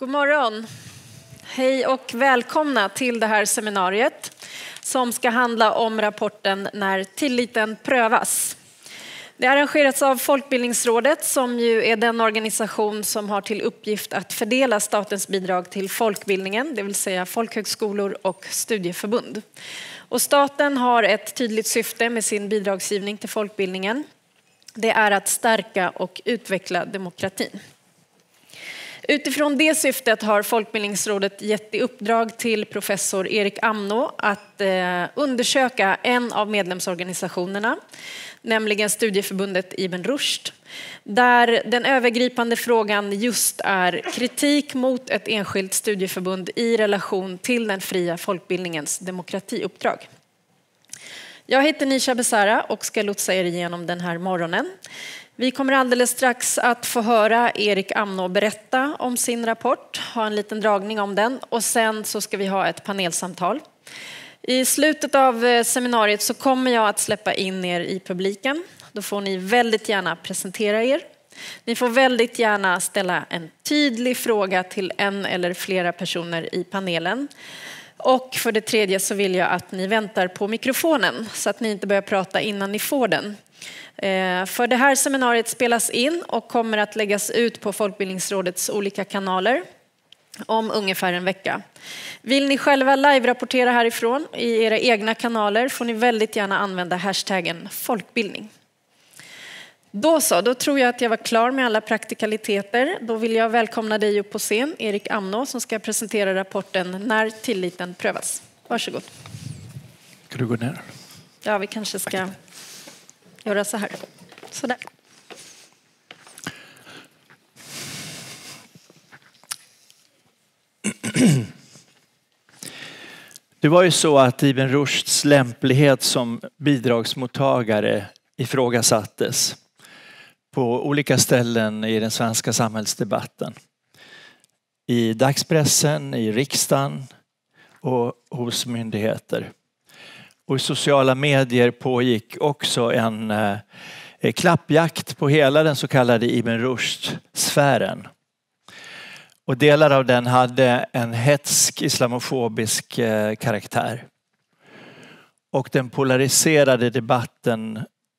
God morgon. Hej och välkomna till det här seminariet som ska handla om rapporten När tilliten prövas. Det arrangeras av Folkbildningsrådet som ju är den organisation som har till uppgift att fördela statens bidrag till folkbildningen, det vill säga folkhögskolor och studieförbund. Och staten har ett tydligt syfte med sin bidragsgivning till folkbildningen. Det är att stärka och utveckla demokratin. Utifrån det syftet har Folkbildningsrådet gett i uppdrag till professor Erik Amnå att undersöka en av medlemsorganisationerna, nämligen studieförbundet Ibn Rushd, där den övergripande frågan just är kritik mot ett enskilt studieförbund i relation till den fria folkbildningens demokratiuppdrag. Jag heter Nisha Besara och ska lotsa er igenom den här morgonen. Vi kommer alldeles strax att få höra Erik Amnå berätta om sin rapport, ha en liten dragning om den och sen så ska vi ha ett panelsamtal. I slutet av seminariet så kommer jag att släppa in er i publiken. Då får ni väldigt gärna presentera er. Ni får väldigt gärna ställa en tydlig fråga till en eller flera personer i panelen. Och för det tredje så vill jag att ni väntar på mikrofonen så att ni inte börjar prata innan ni får den. För det här seminariet spelas in och kommer att läggas ut på Folkbildningsrådets olika kanaler om ungefär en vecka. Vill ni själva live-rapportera härifrån i era egna kanaler får ni väldigt gärna använda hashtaggen folkbildning. Då tror jag att jag var klar med alla praktikaliteter. Då vill jag välkomna dig upp på scen, Erik Amnå, som ska presentera rapporten När tilliten prövas. Varsågod. Ska du gå ner? Ja, vi kanske ska göra så här. Sådär. Det var ju så att Ibn Rushds lämplighet som bidragsmottagare ifrågasattes på olika ställen i den svenska samhällsdebatten. I dagspressen, i riksdagen och hos myndigheter. Och i sociala medier pågick också en klappjakt på hela den så kallade Ibn Rushd-sfären. Och delar av den hade en hätsk islamofobisk karaktär. Och den polariserade debatten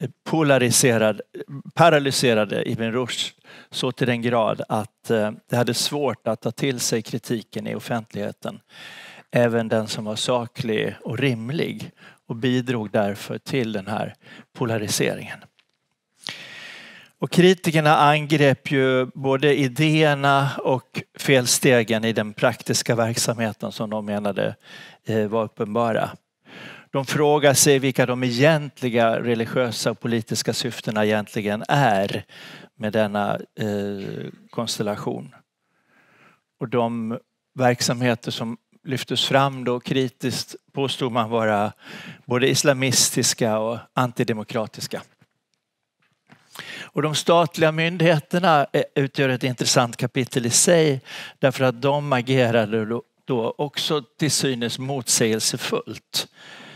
paralyserade Ibn Rushd så till den grad att det hade svårt att ta till sig kritiken i offentligheten. Även den som var saklig och rimlig och bidrog därför till den här polariseringen. Och kritikerna angrep ju både idéerna och felstegen i den praktiska verksamheten som de menade var uppenbara. De frågar sig vilka de egentliga religiösa och politiska syftena egentligen är med denna konstellation. Och de verksamheter som lyftes fram då kritiskt påstod man vara både islamistiska och antidemokratiska. Och de statliga myndigheterna utgör ett intressant kapitel i sig därför att de agerade då också till synes motsägelsefullt.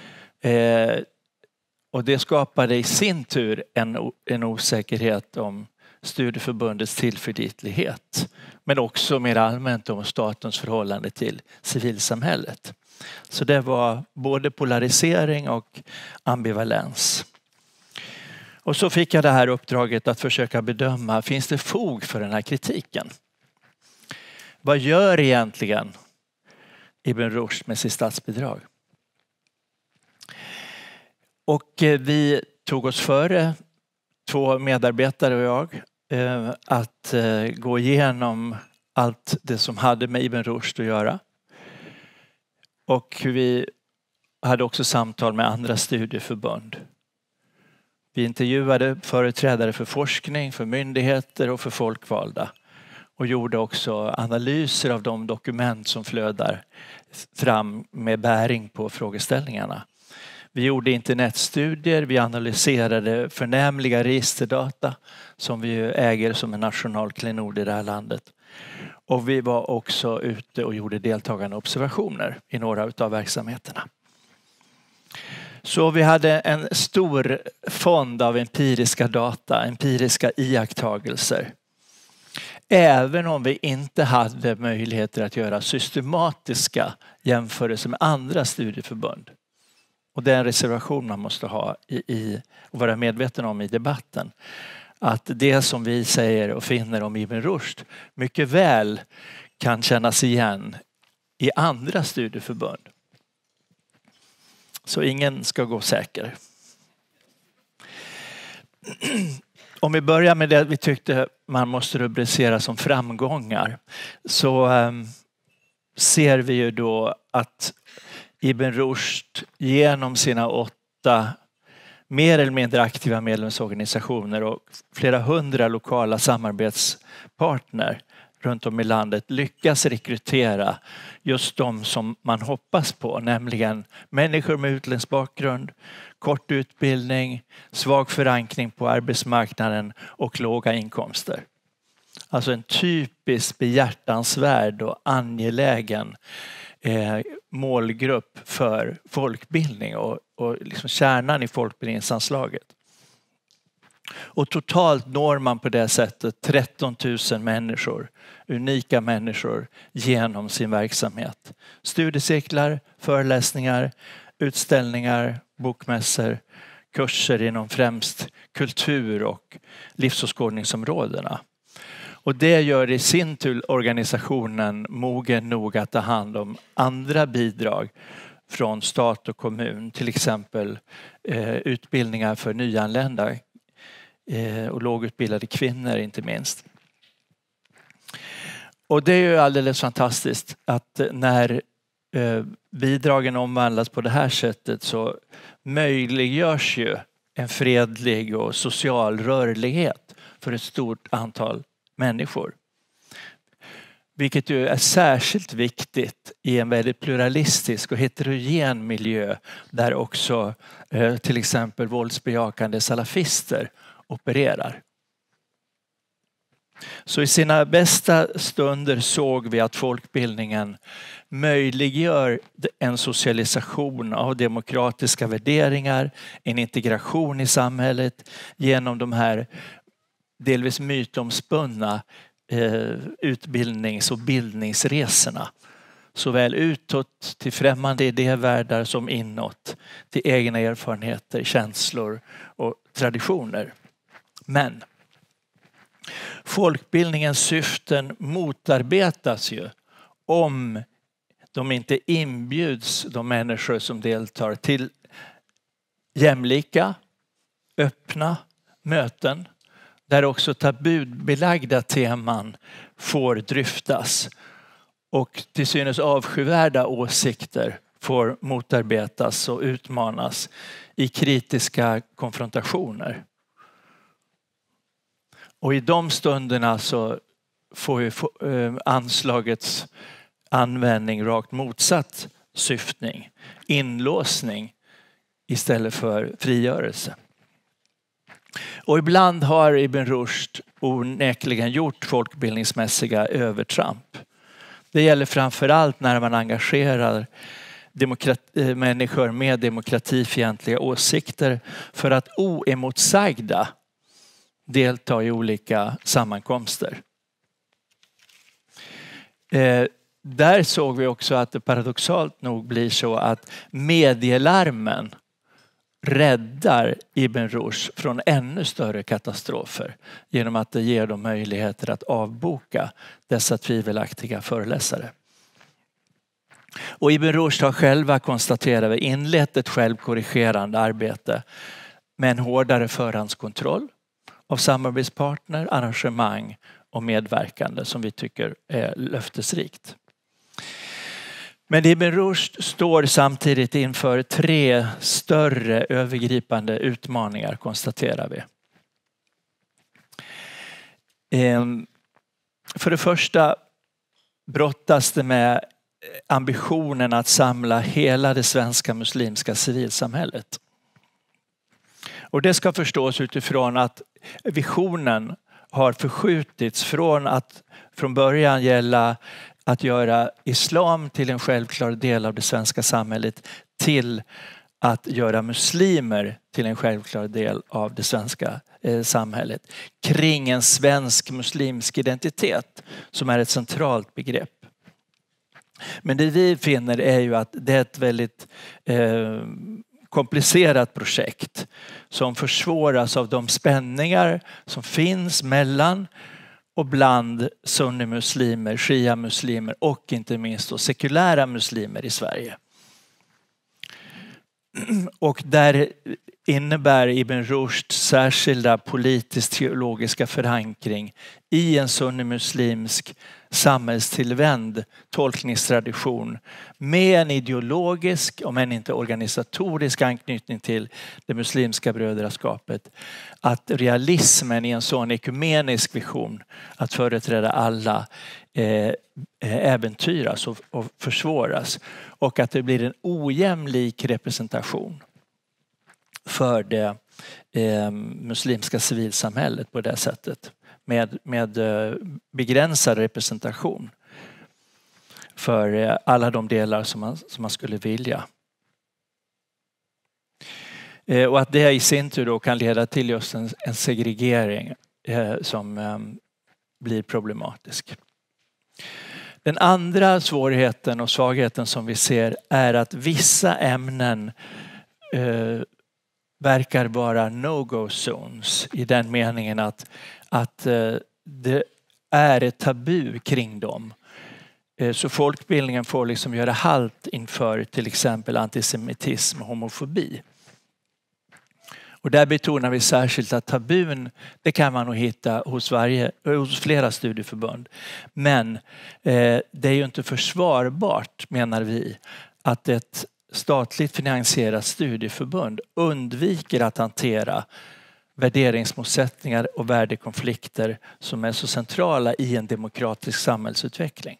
Och det skapade i sin tur en osäkerhet om studieförbundets tillförlitlighet. Men också mer allmänt om statens förhållande till civilsamhället. Så det var både polarisering och ambivalens. Och så fick jag det här uppdraget att försöka bedöma, finns det fog för den här kritiken? Vad gör egentligen Ibn Rushd med sitt statsbidrag? Och vi tog oss före, 2 medarbetare och jag, att gå igenom allt det som hade med Ibn Rushd att göra. Och vi hade också samtal med andra studieförbund. Vi intervjuade företrädare för forskning, för myndigheter och för folkvalda. Och gjorde också analyser av de dokument som flödar fram med bäring på frågeställningarna. Vi gjorde internetstudier, vi analyserade förnämliga registerdata som vi äger som en nationalklenod i det här landet. Och vi var också ute och gjorde deltagande observationer i några av verksamheterna. Så vi hade en stor fond av empiriska data, empiriska iakttagelser. Även om vi inte hade möjligheter att göra systematiska jämförelser med andra studieförbund. Och det är en reservation man måste ha och vara medveten om i debatten. Att det som vi säger och finner om Ibn Rushd mycket väl kan kännas igen i andra studieförbund. Så ingen ska gå säker. Om vi börjar med det vi tyckte man måste rubricera som framgångar, så ser vi ju då att Ibn Rushd genom sina 8 mer eller mindre aktiva medlemsorganisationer och flera 100 lokala samarbetspartner runt om i landet lyckas rekrytera just de som man hoppas på, nämligen människor med utländsk bakgrund, kort utbildning, svag förankring på arbetsmarknaden och låga inkomster. Alltså en typisk behjärtansvärd och angelägen målgrupp för folkbildning och liksom kärnan i folkbildningsanslaget. Och totalt når man på det sättet 13 000 människor, unika människor, genom sin verksamhet. Studiecirklar, föreläsningar, utställningar, bokmässor, kurser inom främst kultur- och livsåskådningsområdena. Och det gör i sin tur organisationen mogen nog att ta hand om andra bidrag från stat och kommun, till exempel utbildningar för nyanlända och lågutbildade kvinnor inte minst. Och det är ju alldeles fantastiskt att när bidragen omvandlas på det här sättet så möjliggörs ju en fredlig och social rörlighet för ett stort antal människor. Vilket ju är särskilt viktigt i en väldigt pluralistisk och heterogen miljö där också till exempel våldsbejakande salafister opererar. Så i sina bästa stunder såg vi att folkbildningen möjliggör en socialisation av demokratiska värderingar, en integration i samhället genom de här delvis mytomspunna utbildnings- och bildningsresorna. Såväl utåt till främmande idévärldar som inåt till egna erfarenheter, känslor och traditioner. Men folkbildningens syften motarbetas ju om de inte inbjuds, de människor som deltar, till jämlika, öppna möten där också tabubelagda teman får dryftas och till synes avskyvärda åsikter får motarbetas och utmanas i kritiska konfrontationer. Och i de stunderna så får ju anslagets användning rakt motsatt syftning, inlåsning istället för frigörelse. Och ibland har Ibn Rushd onekligen gjort folkbildningsmässiga övertramp. Det gäller framförallt när man engagerar människor med demokratifientliga åsikter för att oemotsagda delta i olika sammankomster. Där såg vi också att det paradoxalt nog blir så att medielarmen räddar Ibn Rushd från ännu större katastrofer genom att det ger dem möjligheter att avboka dessa tvivelaktiga föreläsare. Och Ibn Rushd har själva konstaterat att inlett ett självkorrigerande arbete med en hårdare förhandskontroll av samarbetspartner, arrangemang och medverkande som vi tycker är löftesrikt. Men Ibn Rushd står samtidigt inför 3 större övergripande utmaningar, konstaterar vi. För det första brottas det med ambitionen att samla hela det svenska muslimska civilsamhället. Och det ska förstås utifrån att visionen har förskjutits från att från början gälla att göra islam till en självklar del av det svenska samhället till att göra muslimer till en självklar del av det svenska samhället kring en svensk muslimsk identitet som är ett centralt begrepp. Men det vi finner är ju att det är ett väldigt komplicerat projekt som försvåras av de spänningar som finns mellan och bland sunnimuslimer, shia-muslimer och inte minst då sekulära muslimer i Sverige. Och där innebär Ibn Rushds särskilda politisk-teologiska förankring i en sunnimuslimsk samhällstillvänd tolkningstradition med en ideologisk, om än inte organisatorisk, anknytning till det muslimska brödraskapet, att realismen i en sån ekumenisk vision att företräda alla äventyras och försvåras, och att det blir en ojämlik representation för det muslimska civilsamhället på det sättet, med begränsad representation för alla de delar som man skulle vilja. Och att det i sin tur då kan leda till just en segregering som blir problematisk. Den andra svårigheten och svagheten som vi ser är att vissa ämnen verkar vara no-go zones i den meningen att det är ett tabu kring dem. Så folkbildningen får liksom göra halt inför till exempel antisemitism och homofobi. Och där betonar vi särskilt att tabun, det kan man nog hitta hos flera studieförbund. Men det är ju inte försvarbart, menar vi, att ett statligt finansierat studieförbund undviker att hantera värderingsmotsättningar och värdekonflikter som är så centrala i en demokratisk samhällsutveckling.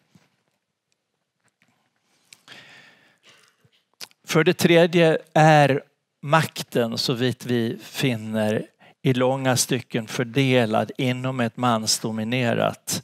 För det tredje är makten, så vitt vi finner, i långa stycken fördelad inom ett mansdominerat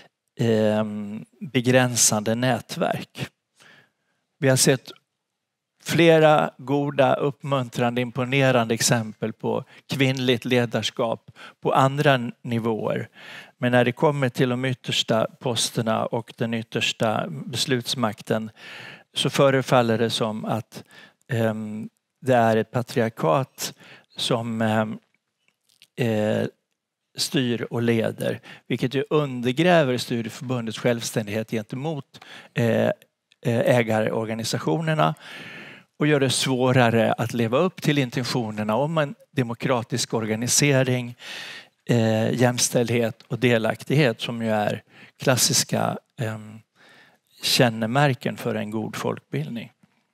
begränsande nätverk. Vi har sett flera goda, uppmuntrande, imponerande exempel på kvinnligt ledarskap på andra nivåer. Men när det kommer till de yttersta posterna och den yttersta beslutsmakten så förefaller det som att det är ett patriarkat som styr och leder, vilket ju undergräver studieförbundets självständighet gentemot ägarorganisationerna och gör det svårare att leva upp till intentionerna om en demokratisk organisering, jämställdhet och delaktighet, som ju är klassiska kännemärken för en god folkbildning.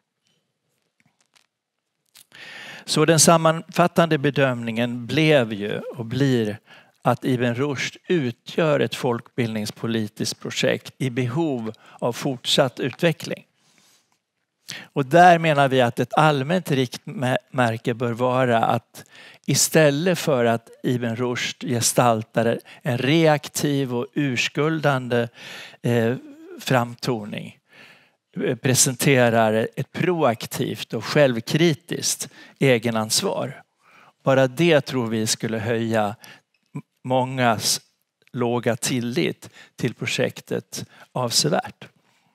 Så den sammanfattande bedömningen blev ju och blir att Ibn Rushd utgör ett folkbildningspolitiskt projekt i behov av fortsatt utveckling. Och där menar vi att ett allmänt riktmärke bör vara att istället för att Ibn Rushd gestaltar en reaktiv och urskuldande framtoning, presenterar ett proaktivt och självkritiskt egenansvar. Bara det tror vi skulle höja mångas låga tillit till projektet avsevärt.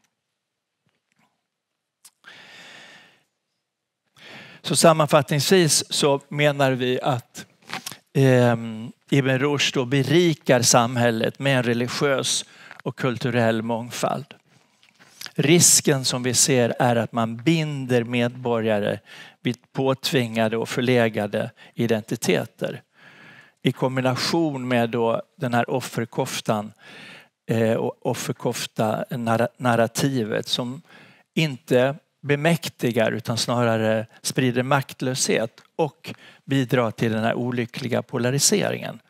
Så sammanfattningsvis så menar vi att Ibn Rushd då berikar samhället med en religiös och kulturell mångfald. Risken som vi ser är att man binder medborgare vid påtvingade och förlegade identiteter. I kombination med då den här offerkoftan och offerkofta-narrativet som inte bemäktigar utan snarare sprider maktlöshet och bidrar till den här olyckliga polariseringen.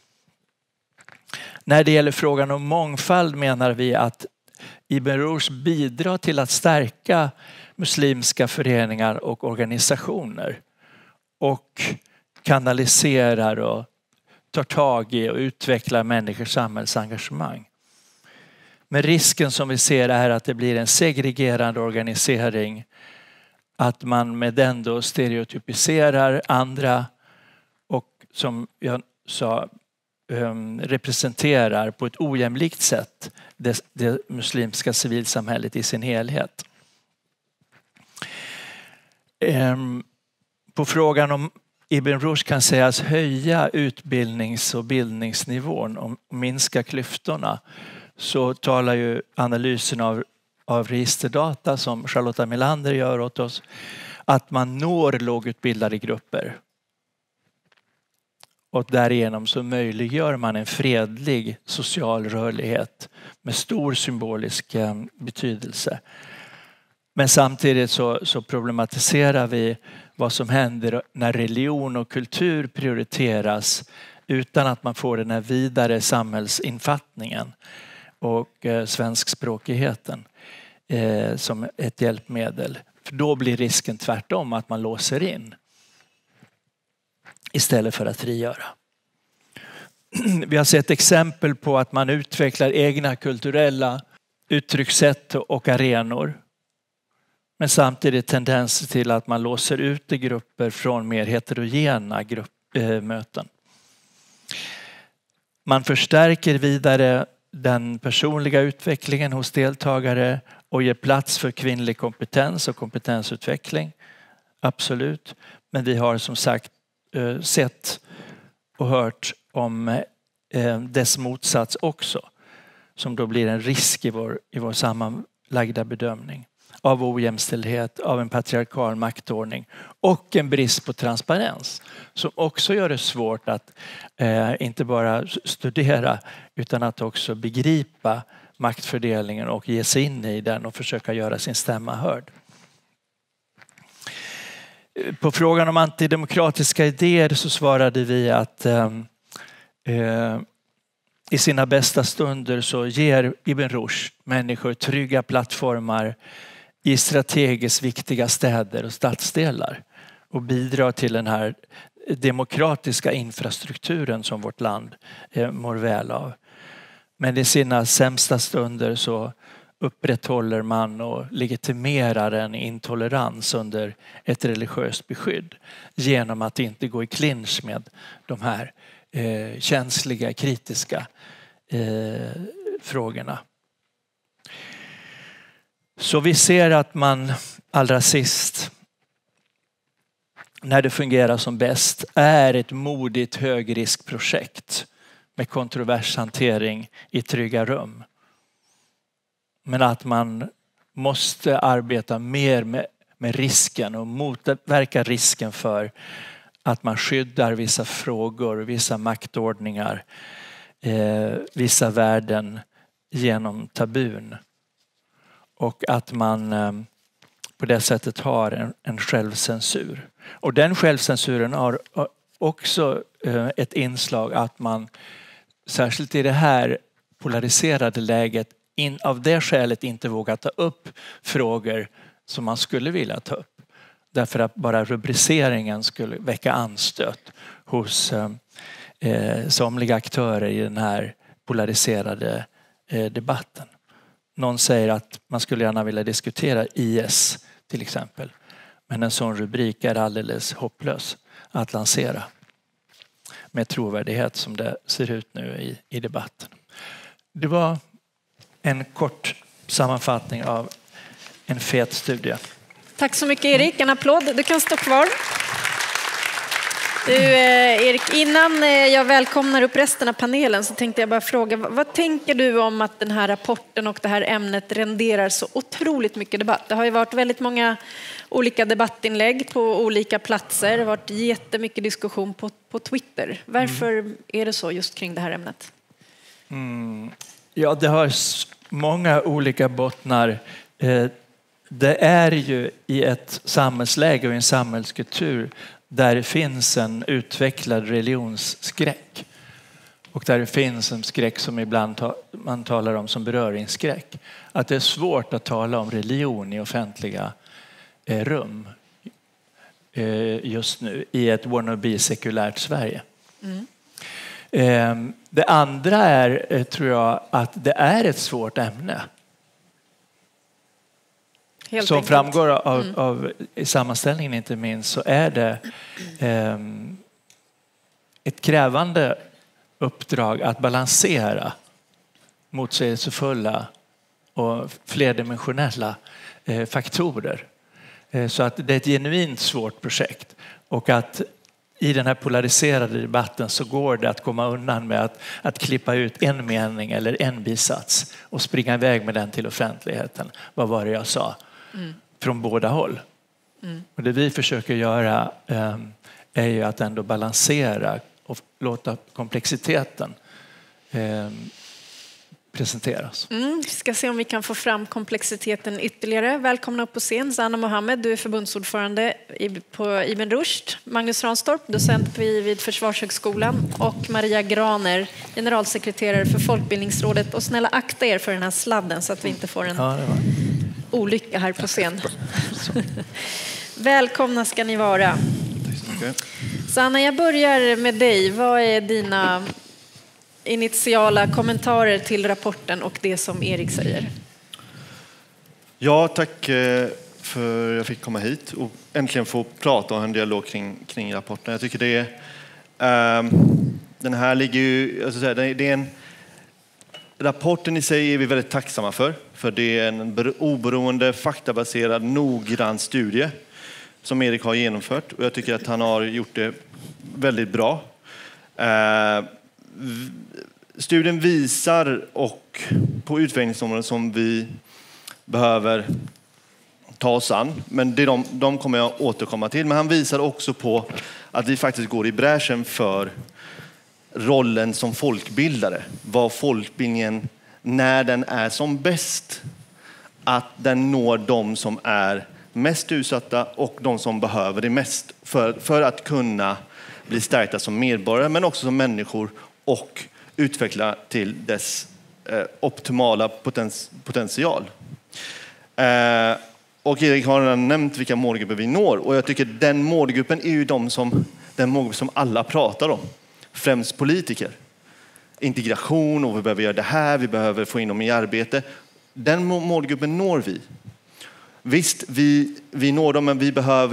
När det gäller frågan om mångfald menar vi att Ibn Rushd bidrar till att stärka muslimska föreningar och organisationer och kanaliserar och tar tag i och utvecklar människors samhällsengagemang. Men risken som vi ser är att det blir en segregerande organisering att man med den då stereotypiserar andra och som jag sa representerar på ett ojämlikt sätt det muslimska civilsamhället i sin helhet. På frågan om Ibn Rushd kan sägas höja utbildnings- och bildningsnivån och minska klyftorna, så talar ju analysen av registerdata som Charlotta Melander gör åt oss att man når lågutbildade grupper. Och därigenom så möjliggör man en fredlig social rörlighet med stor symbolisk betydelse. Men samtidigt så problematiserar vi vad som händer när religion och kultur prioriteras utan att man får den här vidare samhällsinfattningen och svenskspråkigheten som ett hjälpmedel. För då blir risken tvärtom att man låser in istället för att frigöra. Vi har sett exempel på att man utvecklar egna kulturella uttryckssätt och arenor. Men samtidigt tendenser till att man låser ut grupper från mer heterogena möten. Man förstärker vidare den personliga utvecklingen hos deltagare och ger plats för kvinnlig kompetens och kompetensutveckling. Absolut. Men vi har som sagt sett och hört om dess motsats också. Som då blir en risk i vår sammanlagda bedömning av ojämställdhet, av en patriarkal maktordning och en brist på transparens som också gör det svårt att inte bara studera utan att också begripa maktfördelningen och ge sig in i den och försöka göra sin stämma hörd. På frågan om antidemokratiska idéer så svarade vi att i sina bästa stunder så ger Ibn Rushd människor trygga plattformar i strategiskt viktiga städer och stadsdelar och bidrar till den här demokratiska infrastrukturen som vårt land mår väl av. Men i sina sämsta stunder så upprätthåller man och legitimerar en intolerans under ett religiöst beskydd genom att inte gå i clinch med de här känsliga, kritiska frågorna. Så vi ser att man allra sist, när det fungerar som bäst, är ett modigt högriskprojekt med kontrovershantering i trygga rum. Men att man måste arbeta mer med risken och motverka risken för att man skyddar vissa frågor, vissa maktordningar, vissa värden genom tabun. Och att man på det sättet har en självcensur. Och den självcensuren har också ett inslag att man, särskilt i det här polariserade läget, av det skälet inte vågar ta upp frågor som man skulle vilja ta upp. Därför att bara rubriceringen skulle väcka anstöt hos somliga aktörer i den här polariserade debatten. Någon säger att man skulle gärna vilja diskutera IS till exempel. Men en sån rubrik är alldeles hopplös att lansera med trovärdighet som det ser ut nu i debatten. Det var en kort sammanfattning av en fet studie. Tack så mycket Erik, en applåd. Du kan stå kvar. Du, Erik, innan jag välkomnar upp resten av panelen så tänkte jag bara fråga, vad tänker du om att den här rapporten och det här ämnet renderar så otroligt mycket debatt? Det har ju varit väldigt många olika debattinlägg på olika platser. Det har varit jättemycket diskussion på Twitter. Varför är det så just kring det här ämnet? Ja, det har många olika bottnar. Det är ju i ett samhällsläge och en samhällskultur där det finns en utvecklad religionsskräck. Och där det finns en skräck som ibland man talar om som beröringsskräck. Att det är svårt att tala om religion i offentliga rum just nu i ett wannabe-sekulärt Sverige. Det andra är, tror jag, att det är ett svårt ämne. Som enkelt framgår av sammanställningen inte minst, så är det ett krävande uppdrag att balansera motsägelsefulla och flerdimensionella faktorer. Så att det är ett genuint svårt projekt, och att i den här polariserade debatten så går det att komma undan med att klippa ut en mening eller en bisats och springa iväg med den till offentligheten. Vad var det jag sa? Från båda håll. Och det vi försöker göra är ju att ändå balansera och låta komplexiteten presenteras. Vi ska se om vi kan få fram komplexiteten ytterligare. Välkomna upp på scen. Zanna Mohammed, du är förbundsordförande på Ibn Rushd. Magnus Ranstorp, docent vid Försvarshögskolan. Och Maria Graner, generalsekreterare för Folkbildningsrådet. Och snälla akta er för den här sladden så att vi inte får en olycka här på scen. Välkomna ska ni vara. Zanna, jag börjar med dig. Vad är dina initiala kommentarer till rapporten och det som Erik säger? Ja, tack för att jag fick komma hit och äntligen få prata och ha en dialog kring rapporten. Jag tycker det är, den här ligger ju, alltså det är rapporten i sig är vi väldigt tacksamma för det är en oberoende, faktabaserad, noggrann studie som Erik har genomfört, och jag tycker att han har gjort det väldigt bra. Studien visar och på utvecklingsområden som vi behöver ta oss an, men de kommer jag återkomma till. Men han visar också på att vi faktiskt går i bräschen för rollen som folkbildare. Vad folkbildningen, när den är som bäst, att den når de som är mest utsatta och de som behöver det mest för att kunna bli stärkta som medborgare, men också som människor, och utveckla till dess optimala potential. Och Erik har redan nämnt vilka målgrupper vi når, och jag tycker den målgruppen är ju den målgrupp som alla pratar om, främst politiker. Integration, och vi behöver göra det här, vi behöver få in dem i arbete. Den målgruppen når vi. Visst, vi når dem, men vi behöver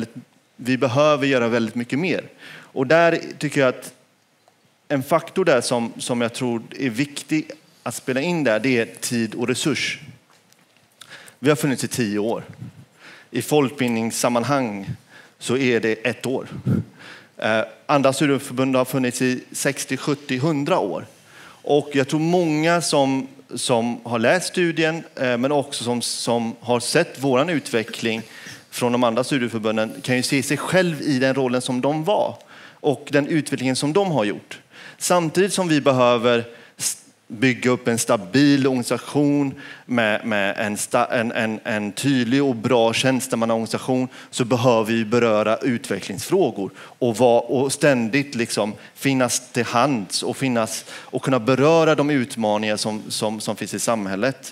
göra väldigt mycket mer. Och där tycker jag att en faktor där som jag tror är viktig att spela in där, det är tid och resurs. Vi har funnits i 10 år. I folkbildningssammanhang så är det 1 år. Andra studieförbund har funnits i 60, 70, 100 år. Och jag tror många som har läst studien, men också som har sett våran utveckling från de andra studieförbunden, kan ju se sig själv i den rollen som de var och den utvecklingen som de har gjort. Samtidigt som vi behöver bygga upp en stabil organisation med en tydlig och bra tjänstemannaorganisation, så behöver vi beröra utvecklingsfrågor och ständigt liksom finnas till hands och kunna beröra de utmaningar som finns i samhället.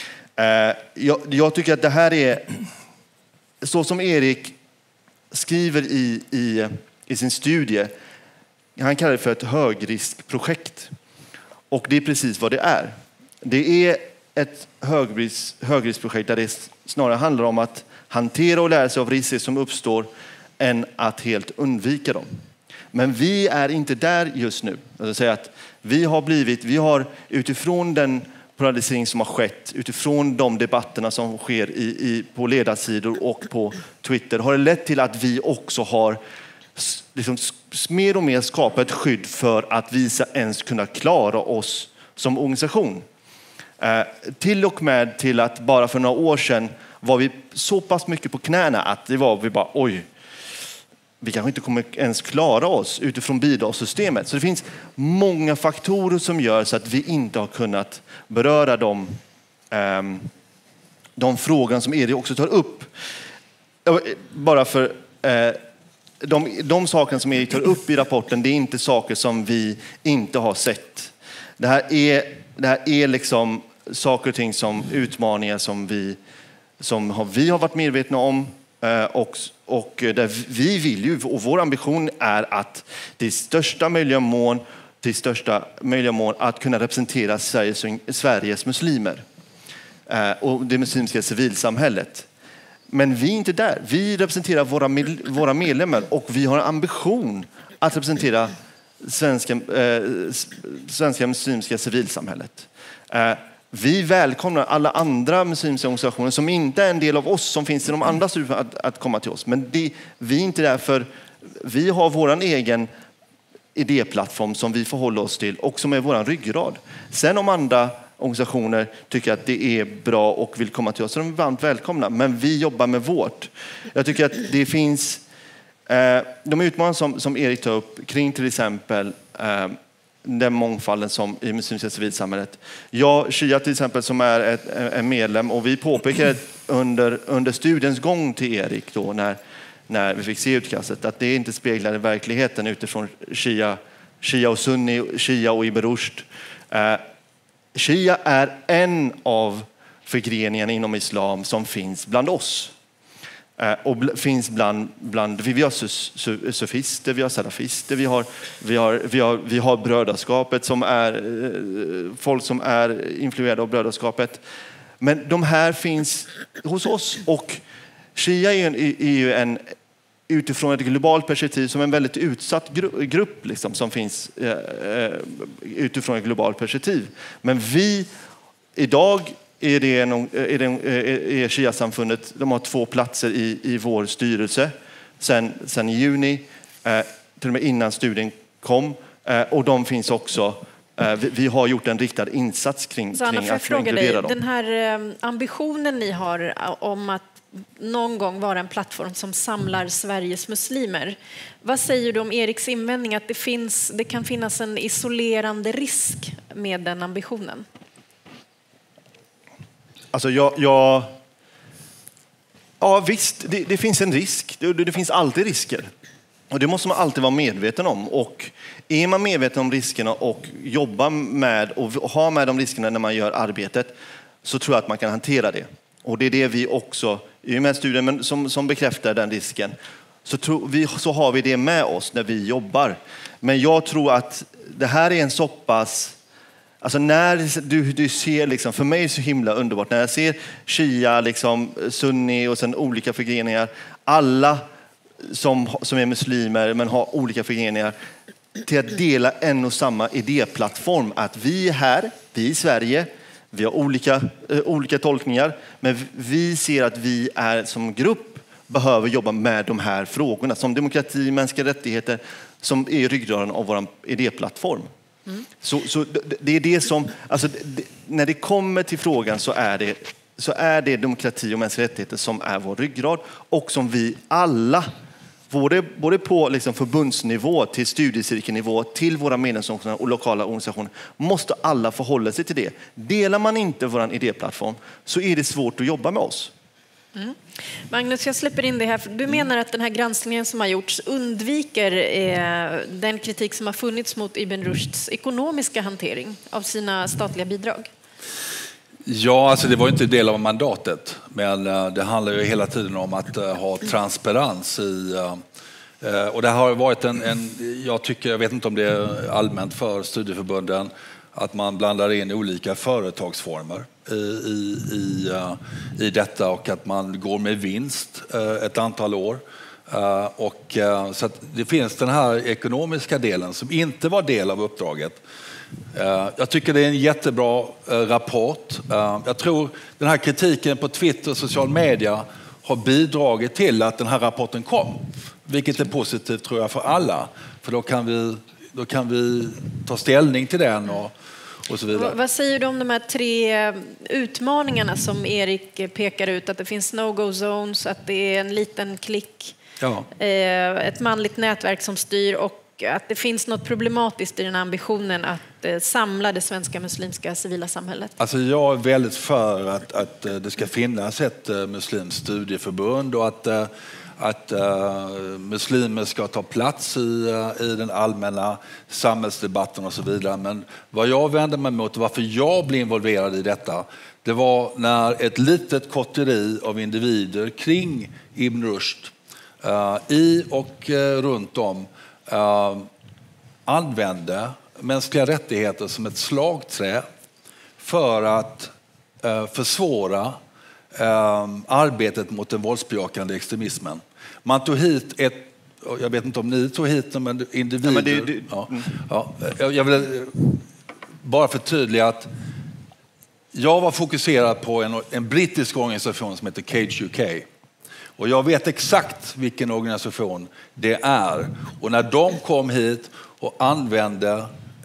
Jag tycker att det här är, så som Erik skriver i sin studie, han kallar det för ett högriskprojekt. Och det är precis vad det är. Det är ett högriskprojekt där det snarare handlar om att hantera och lära sig av risker som uppstår än att helt undvika dem. Men vi är inte där just nu. Jag säger att vi har utifrån den polarisering som har skett, utifrån de debatterna som sker på ledarsidor och på Twitter, har det lett till att vi också har liksom mer och mer skapa ett skydd för att vi ens kunna klara oss som organisation. Till och med till att bara för några år sedan var vi så pass mycket på knäna att vi bara oj, vi kanske inte kommer ens klara oss utifrån bidragssystemet. Så det finns många faktorer som gör så att vi inte har kunnat beröra de frågor som Erik också tar upp. Bara för de saker som Erik tar upp i rapporten, det är inte saker som vi inte har sett. Det här är liksom saker och ting som utmaningar som vi har varit medvetna om, och där vi vill ju, och vår ambition är att till största möjliga mån att kunna representera Sveriges muslimer. och det muslimska civilsamhället. Men vi är inte där. Vi representerar våra medlemmar och vi har en ambition att representera svenska muslimska civilsamhället. Vi välkomnar alla andra muslimska organisationer som inte är en del av oss, som finns i de andra studierna, att komma till oss. Men vi är inte där, för vi har vår egen idéplattform som vi förhåller oss till och som är vår ryggrad. Sen om andra organisationer tycker att det är bra och vill komma till oss, så är de varmt välkomna. Men vi jobbar med vårt. Jag tycker att det finns de utmaningar som Erik tar upp kring till exempel den mångfalden som i muslimska civilsamhället. Shia till exempel, som är en medlem, och vi påpekade under studiens gång till Erik då, när vi fick se utkastet, att det inte speglade verkligheten utifrån Shia och Sunni, Shia och Ibn Rushd. Shia är en av förgreningarna inom islam som finns bland oss. Och finns bland vi har sufister, vi har salafister, vi har brödraskapet som är folk som är influerade av brödraskapet. Men de här finns hos oss, och Shia är ju en utifrån ett globalt perspektiv som en väldigt utsatt grupp liksom, som finns utifrån ett globalt perspektiv. Men vi idag är Shia-samfundet, de har 2 platser i vår styrelse sen i juni, till och med innan studien kom, och de finns också. Vi har gjort en riktad insats kring att inkludera dem. Den här ambitionen ni har om att någon gång vara en plattform som samlar Sveriges muslimer. Vad säger du om Eriks invändning att det kan finnas en isolerande risk med den ambitionen? Alltså ja visst, det finns en risk. Det finns alltid risker. Och det måste man alltid vara medveten om. Och är man medveten om riskerna och jobbar med och har med de riskerna när man gör arbetet, så tror jag att man kan hantera det. Och det är det vi också, i och med studien som bekräftar den risken, så har vi det med oss när vi jobbar. Men jag tror att det här är en så pass, alltså när du ser liksom, för mig är det så himla underbart när jag ser Shia, liksom Sunni och sen olika förgreningar, alla som är muslimer men har olika förgreningar, till att dela en och samma idéplattform, att vi är här, vi i Sverige, vi har olika tolkningar, men vi ser att vi är som grupp behöver jobba med de här frågorna som demokrati, mänskliga rättigheter, som är ryggraden av vår idéplattform. Så det är det som, alltså, när det kommer till frågan så är det demokrati och mänskliga rättigheter som är vår ryggrad, och som vi alla, både på liksom förbundsnivå, till studiecirkelnivå, till våra medlemsorganisationer och lokala organisationer, måste alla förhålla sig till det. Delar man inte vår idéplattform så är det svårt att jobba med oss. Magnus, jag släpper in det här. Du menar att den här granskningen som har gjorts undviker den kritik som har funnits mot Ibn Rushds ekonomiska hantering av sina statliga bidrag? Ja, alltså det var inte en del av mandatet, men det handlar ju hela tiden om att ha transparens i, och det har varit jag vet inte om det är allmänt för studieförbunden att man blandar in olika företagsformer i detta, och att man går med vinst ett antal år. Så att det finns den här ekonomiska delen som inte var del av uppdraget. Jag tycker det är en jättebra rapport. Jag tror den här kritiken på Twitter och social media har bidragit till att den här rapporten kom. Vilket är positivt, tror jag, för alla. För då kan vi ta ställning till den och så vidare. Vad säger du om de här 3 utmaningarna som Erik pekar ut? Att det finns no-go zones, att det är en liten klick, ett manligt nätverk som styr, och att det finns något problematiskt i den ambitionen att samla det svenska muslimska civila samhället. Alltså jag är väldigt för att det ska finnas ett muslimskt studieförbund, och att muslimer ska ta plats i den allmänna samhällsdebatten och så vidare. Men vad jag vänder mig mot, varför jag blev involverad i detta, det var när ett litet kotteri av individer kring Ibn Rushd i och runt om använde mänskliga rättigheter som ett slagträ för att försvåra arbetet mot den våldsbejakande extremismen. Man tog hit jag vet inte om ni tog hit dem, men individer. Jag vill bara förtydliga att jag var fokuserad på en brittisk organisation som heter Cage UK. Och jag vet exakt vilken organisation det är. Och när de kom hit och använde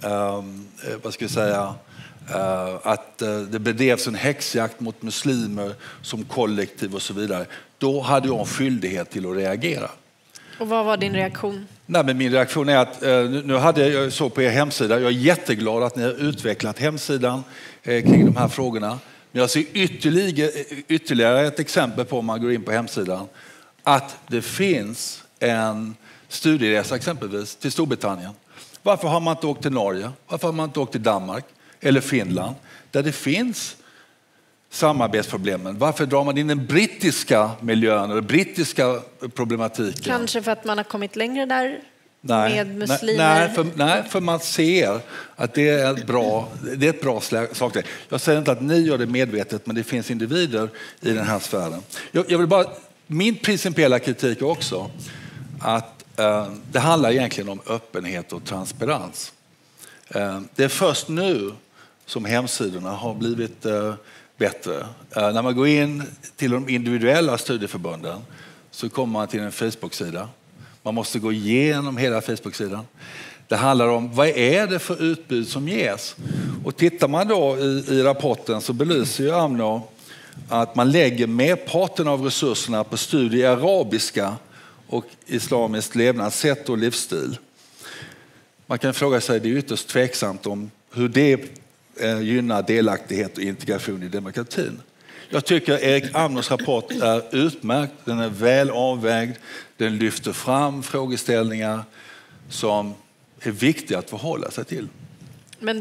att det bedrevs en häxjakt mot muslimer som kollektiv och så vidare, då hade jag en skyldighet till att reagera. Och vad var din reaktion? Nej, men min reaktion är att jag såg på er hemsida, jag är jätteglad att ni har utvecklat hemsidan kring de här frågorna. Men jag ser ytterligare ett exempel på, om man går in på hemsidan, att det finns en studieresa exempelvis till Storbritannien. Varför har man inte åkt till Norge? Varför har man inte åkt till Danmark eller Finland där det finns samarbetsproblemen? Varför drar man in den brittiska miljön eller brittiska problematiken? Kanske för att man har kommit längre där med muslimer? Nej, för man ser att det är ett bra sak. Jag säger inte att ni gör det medvetet, men det finns individer i den här sfären. Jag vill bara, min principiella kritik är också att det handlar egentligen om öppenhet och transparens. Det är först nu som hemsidorna har blivit bättre. När man går in till de individuella studieförbunden så kommer man till en Facebook-sida. Man måste gå igenom hela Facebook-sidan. Det handlar om vad är det för utbud som ges. Och tittar man då i rapporten så belyser ju Amno att man lägger merparten av resurserna på studier i arabiska och islamiskt levnadssätt och livsstil. Man kan fråga sig, det är ytterst tveksamt om hur det gynnar delaktighet och integration i demokratin. Jag tycker Erik Amnos rapport är utmärkt, den är väl avvägd, den lyfter fram frågeställningar som är viktiga att förhålla sig till. Men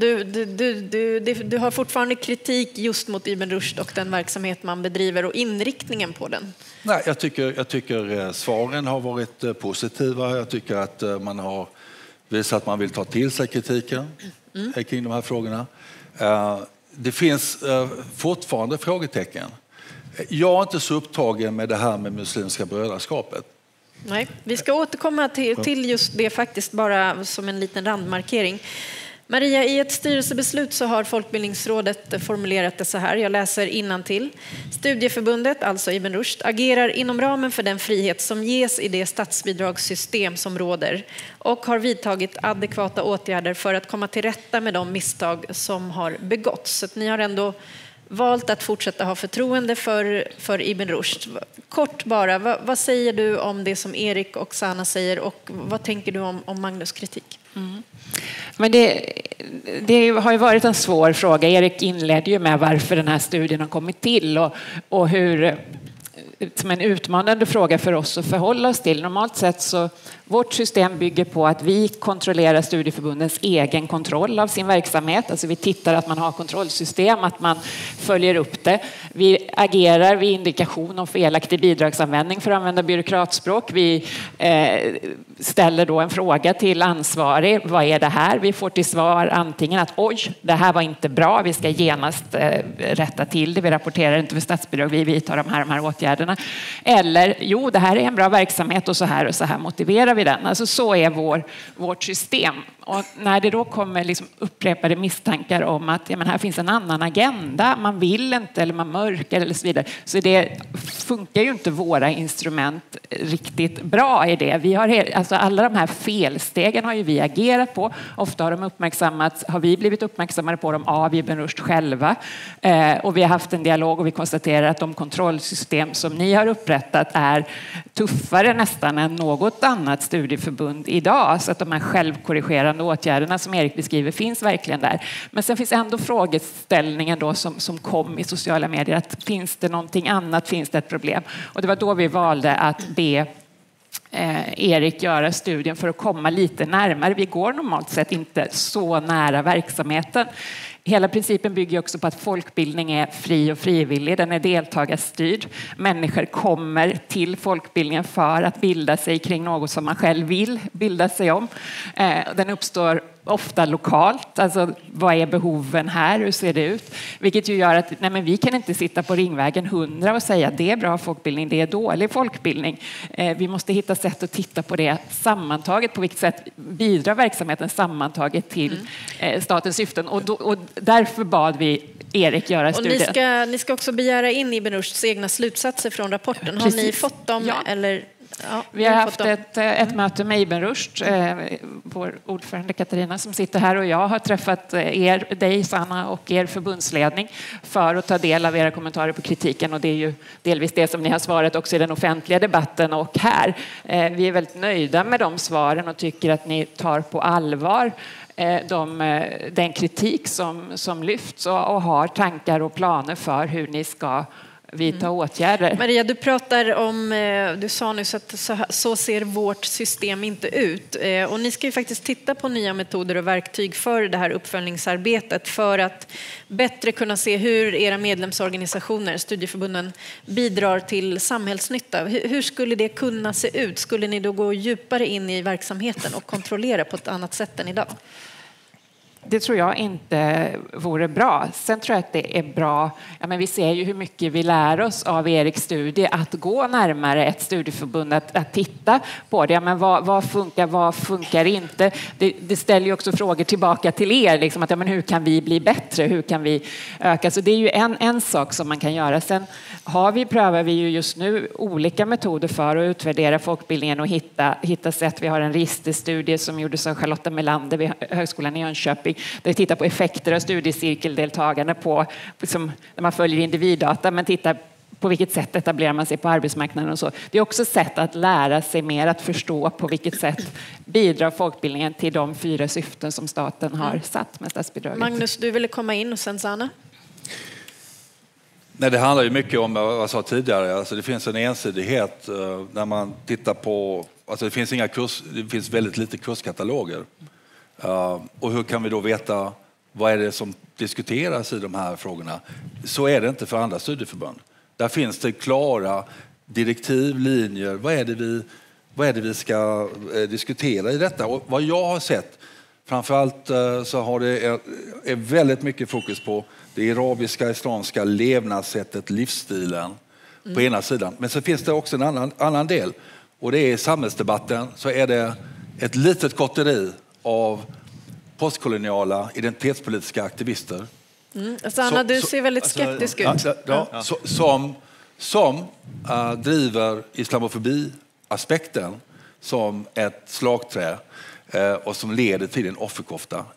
du har fortfarande kritik just mot Ibn Rushd och den verksamhet man bedriver och inriktningen på den? Nej, jag tycker svaren har varit positiva. Jag tycker att man har visat att man vill ta till sig kritiken kring de här frågorna. Det finns fortfarande frågetecken. Jag är inte så upptagen med det här med muslimska brödraskapet. Nej, vi ska återkomma till just det faktiskt, bara som en liten randmarkering. Maria, i ett styrelsebeslut så har Folkbildningsrådet formulerat det så här, jag läser innantill. Studieförbundet, alltså Ibn Rushd, agerar inom ramen för den frihet som ges i det statsbidragssystem som råder och har vidtagit adekvata åtgärder för att komma till rätta med de misstag som har begåtts. Så att ni har ändå valt att fortsätta ha förtroende för Ibn Rushd. Kort bara, vad säger du om det som Erik och Sana säger och vad tänker du om Magnus kritik? Men det har ju varit en svår fråga. Erik inledde ju med varför den här studien har kommit till och hur, som en utmanande fråga för oss att förhålla oss till. Normalt sett så vårt system bygger på att vi kontrollerar studieförbundens egen kontroll av sin verksamhet. Alltså vi tittar att man har kontrollsystem, att man följer upp det. Vi agerar vid indikation om felaktig bidragsanvändning, för att använda byråkratspråk. Vi ställer då en fråga till ansvarig. Vad är det här? Vi får till svar antingen att oj, det här var inte bra. Vi ska genast rätta till det. Vi rapporterar inte för statsbidrag. Vi vidtar de här åtgärderna. Eller jo, det här är en bra verksamhet och så här motiverar vi den. Alltså så är vårt system. Och när det då kommer liksom upprepade misstankar om att men här finns en annan agenda, man vill inte eller man mörkar eller så vidare, så det funkar ju inte våra instrument riktigt bra i det. Vi har alltså alla de här felstegen har ju vi agerat på. Ofta har vi blivit uppmärksammade på dem av Ibn Rushd själva. Och vi har haft en dialog och vi konstaterar att de kontrollsystem som ni har upprättat är tuffare nästan än något annat studieförbund idag. Så att de här självkorrigerande åtgärderna som Erik beskriver finns verkligen där. Men sen finns ändå frågeställningen då som kom i sociala medier, att finns det någonting annat, finns det ett problem? Och det var då vi valde att be Erik göra studien för att komma lite närmare. Vi går normalt sett inte så nära verksamheten. Hela principen bygger också på att folkbildning är fri och frivillig. Den är deltagarstyrd. Människor kommer till folkbildningen för att bilda sig kring något som man själv vill bilda sig om. Den uppstår ofta lokalt. Alltså, vad är behoven här? Hur ser det ut? Vilket ju gör att vi kan inte sitta på Ringvägen 100 och säga att det är bra folkbildning, det är dålig folkbildning. Vi måste hitta sätt att titta på det sammantaget. På vilket sätt bidrar verksamheten sammantaget till statens syften? Och därför bad vi Erik göra studien. Och ni ska också begära in Ibn Rushds egna slutsatser från rapporten. Har ni fått dem? Ja. Eller? Ja, vi har haft ett möte med Ibn Rushd, vår ordförande Katarina som sitter här, och jag har träffat dig Sanna och er förbundsledning för att ta del av era kommentarer på kritiken, och det är ju delvis det som ni har svarat också i den offentliga debatten och här. Vi är väldigt nöjda med de svaren och tycker att ni tar på allvar den kritik som lyfts och har tankar och planer för hur ni ska vidta åtgärder. Maria, du pratar om, du sa nyss att så ser vårt system inte ut. Och ni ska ju faktiskt titta på nya metoder och verktyg för det här uppföljningsarbetet för att bättre kunna se hur era medlemsorganisationer, studieförbunden, bidrar till samhällsnytta. Hur skulle det kunna se ut? Skulle ni då gå djupare in i verksamheten och kontrollera på ett annat sätt än idag? Det tror jag inte vore bra. Sen tror jag att det är bra. Men vi ser ju hur mycket vi lär oss av Eriks studie att gå närmare ett studieförbund, att titta på det. Men vad funkar inte? Det ställer ju också frågor tillbaka till er. Liksom, att, hur kan vi bli bättre? Hur kan vi öka? Så det är ju en sak som man kan göra. Sen prövar vi ju just nu olika metoder för att utvärdera folkbildningen och hitta sätt. Vi har en registerstudie som gjordes av Charlotta Melander vid Högskolan i Jönköping, där vi tittar på effekter av studiecirkeldeltagande när man följer individdata, men tittar på vilket sätt etablerar man sig på arbetsmarknaden och så. Det är också ett sätt att lära sig mer, att förstå på vilket sätt bidrar folkbildningen till de 4 syften som staten har satt med statsbidraget. Magnus, du ville komma in och sen Sanna. Nej, det handlar ju mycket om vad jag sa tidigare. Alltså det finns en ensidighet när man tittar på... Alltså det finns väldigt lite kurskataloger. Och hur kan vi då veta vad är det som diskuteras i de här frågorna? Så är det inte för andra studieförbund. Där finns det klara direktiv, linjer. Vad är det vi ska diskutera i detta? Och vad jag har sett, framförallt så har det är väldigt mycket fokus på det arabiska, islamiska levnadssättet, livsstilen på ena sidan. Men så finns det också en annan del. Och det är i samhällsdebatten så är det ett litet kotteri av postkoloniala identitetspolitiska aktivister. Sanna, du ser väldigt skeptisk ut. Som driver islamofobi-aspekten som ett slagträ och som leder till en offerkofta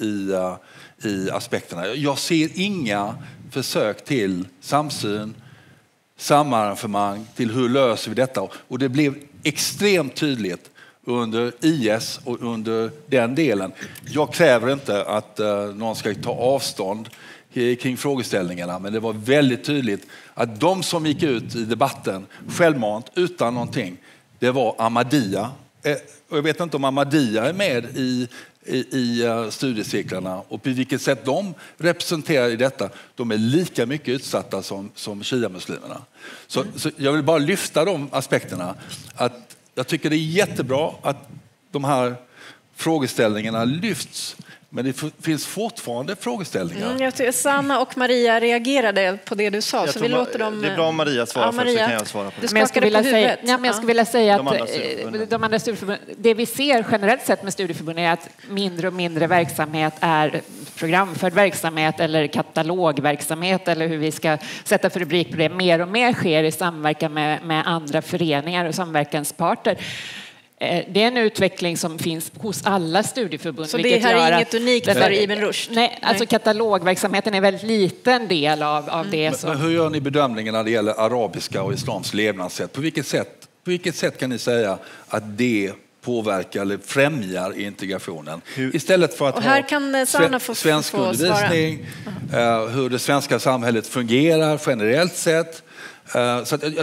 i aspekterna. Jag ser inga försök till samsyn, samarrangemang till hur löser vi detta. Och det blev extremt tydligt under IS och under den delen. Jag kräver inte att någon ska ta avstånd kring frågeställningarna, men det var väldigt tydligt att de som gick ut i debatten självmant utan någonting, det var Ahmadiyya. Och jag vet inte om Ahmadiyya är med i studiecirklarna och på vilket sätt de representerar i detta. De är lika mycket utsatta som shia-muslimerna. Så jag vill bara lyfta de aspekterna. Att jag tycker det är jättebra att de här frågeställningarna lyfts. Men det finns fortfarande frågeställningar. Sanna och Maria reagerade på det du sa. Så vi låter dem... Det är bra om Maria svarar först, så kan jag svara på det. Du skakade på huvudet. Jag skulle vilja säga att de andra studieförbunden, det vi ser generellt sett med studieförbunden är att mindre och mindre verksamhet är programförd verksamhet eller katalogverksamhet eller hur vi ska sätta för rubrik på det. Mer och mer sker i samverkan med andra föreningar och samverkansparter. Det är en utveckling som finns hos alla studieförbund. Så det här är inget unikt för Ibn Rushd? Nej, alltså katalogverksamheten är en väldigt liten del av det. Men hur gör ni bedömningen när det gäller arabiska och islams levnadssätt? På vilket sätt kan ni säga att det påverkar eller främjar integrationen? Istället för att ha svensk undervisning, hur det svenska samhället fungerar generellt sett. Så att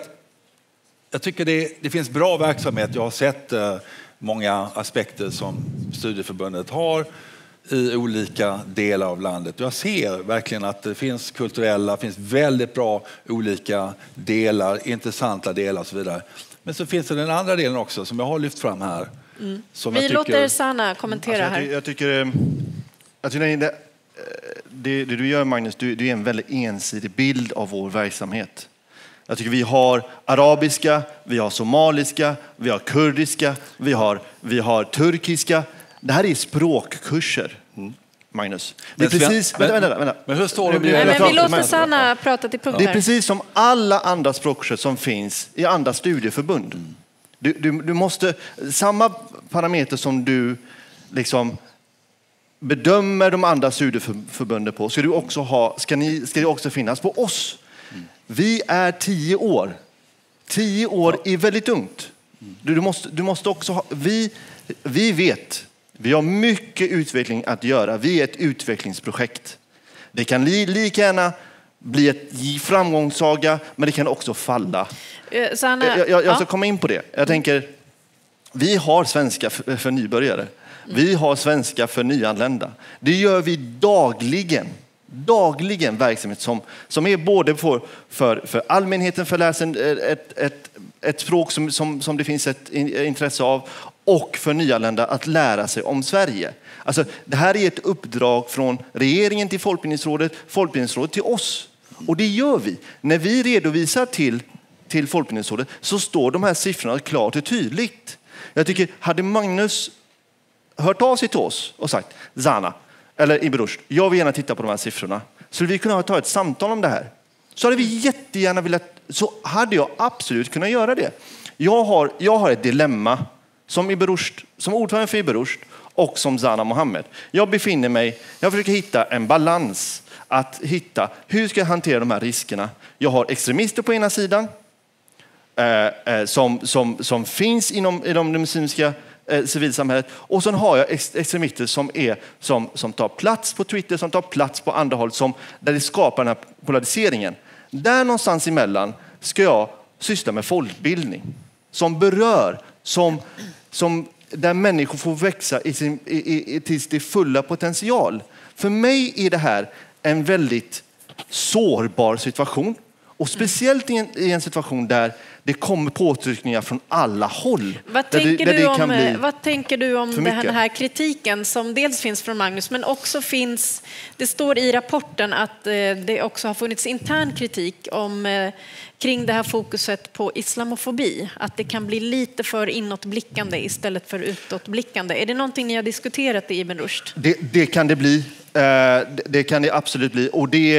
jag tycker det finns bra verksamhet. Jag har sett många aspekter som studieförbundet har i olika delar av landet. Jag ser verkligen att det finns finns väldigt bra olika delar, intressanta delar och så vidare. Men så finns det den andra delen också som jag har lyft fram här. Vi låter Sanna kommentera här. Jag tycker det du gör, Magnus, du är en väldigt ensidig bild av vår verksamhet. Jag tycker vi har arabiska, vi har somaliska, vi har kurdiska, vi har turkiska. Det här är språkkurser, Magnus. Det är precis... Vänta. Men hur står det? Vi låter Sanna prata till punkt. Det är precis som alla andra språkkurser som finns i andra studieförbund. Du måste... Samma parameter som du liksom bedömer de andra studieförbunden på ska det också finnas på oss. Vi är 10 år. 10 år är väldigt ungt. Du måste också ha... Vi vet... Vi har mycket utveckling att göra. Vi är ett utvecklingsprojekt. Det kan lika gärna bli ett framgångssaga, men det kan också falla. Sanna, jag ska komma in på det. Jag tänker, vi har svenska för nybörjare. Vi har svenska för nyanlända. Det gör vi dagligen verksamhet som är både för allmänheten för att läsa ett språk som det finns ett intresse av, och för nyanlända att lära sig om Sverige. Alltså, det här är ett uppdrag från regeringen till Folkbildningsrådet till oss. Och det gör vi. När vi redovisar till Folkbildningsrådet så står de här siffrorna klart och tydligt. Jag tycker, hade Magnus hört av sig till oss och sagt, Zana eller Ibn Rushd, jag vill gärna titta på de här siffrorna. Så vi kunde ta ett samtal om det här. Så hade vi jättegärna velat, så hade jag absolut kunnat göra det. Jag har ett dilemma som ordförande för Ibn Rushd och som Zana Mohammed. Jag försöker hitta en balans, att hitta hur ska jag hantera de här riskerna. Jag har extremister på ena sidan som finns inom det muslimska civilsamhället, och sen har jag extremister som tar plats på Twitter, som tar plats på andra håll, där det skapar den här polariseringen. Där någonstans emellan ska jag syssla med folkbildning som berör, där människor får växa till sin fulla potential. För mig är det här en väldigt sårbar situation, och speciellt i en situation där det kommer påtryckningar från alla håll. Vad tänker du om den här kritiken som dels finns från Magnus, men också finns, det står i rapporten att det också har funnits intern kritik kring det här fokuset på islamofobi, att det kan bli lite för inåtblickande istället för utåtblickande. Är det någonting ni har diskuterat i Ibn Rushd? Det kan det bli. Det kan det absolut bli. Och vi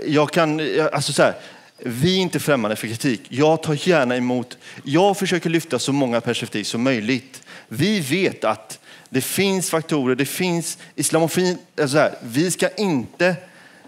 är inte främmande för kritik. Jag tar gärna emot. Jag försöker lyfta så många perspektiv som möjligt. Vi vet att det finns faktorer, det finns islamofobi. Vi ska inte...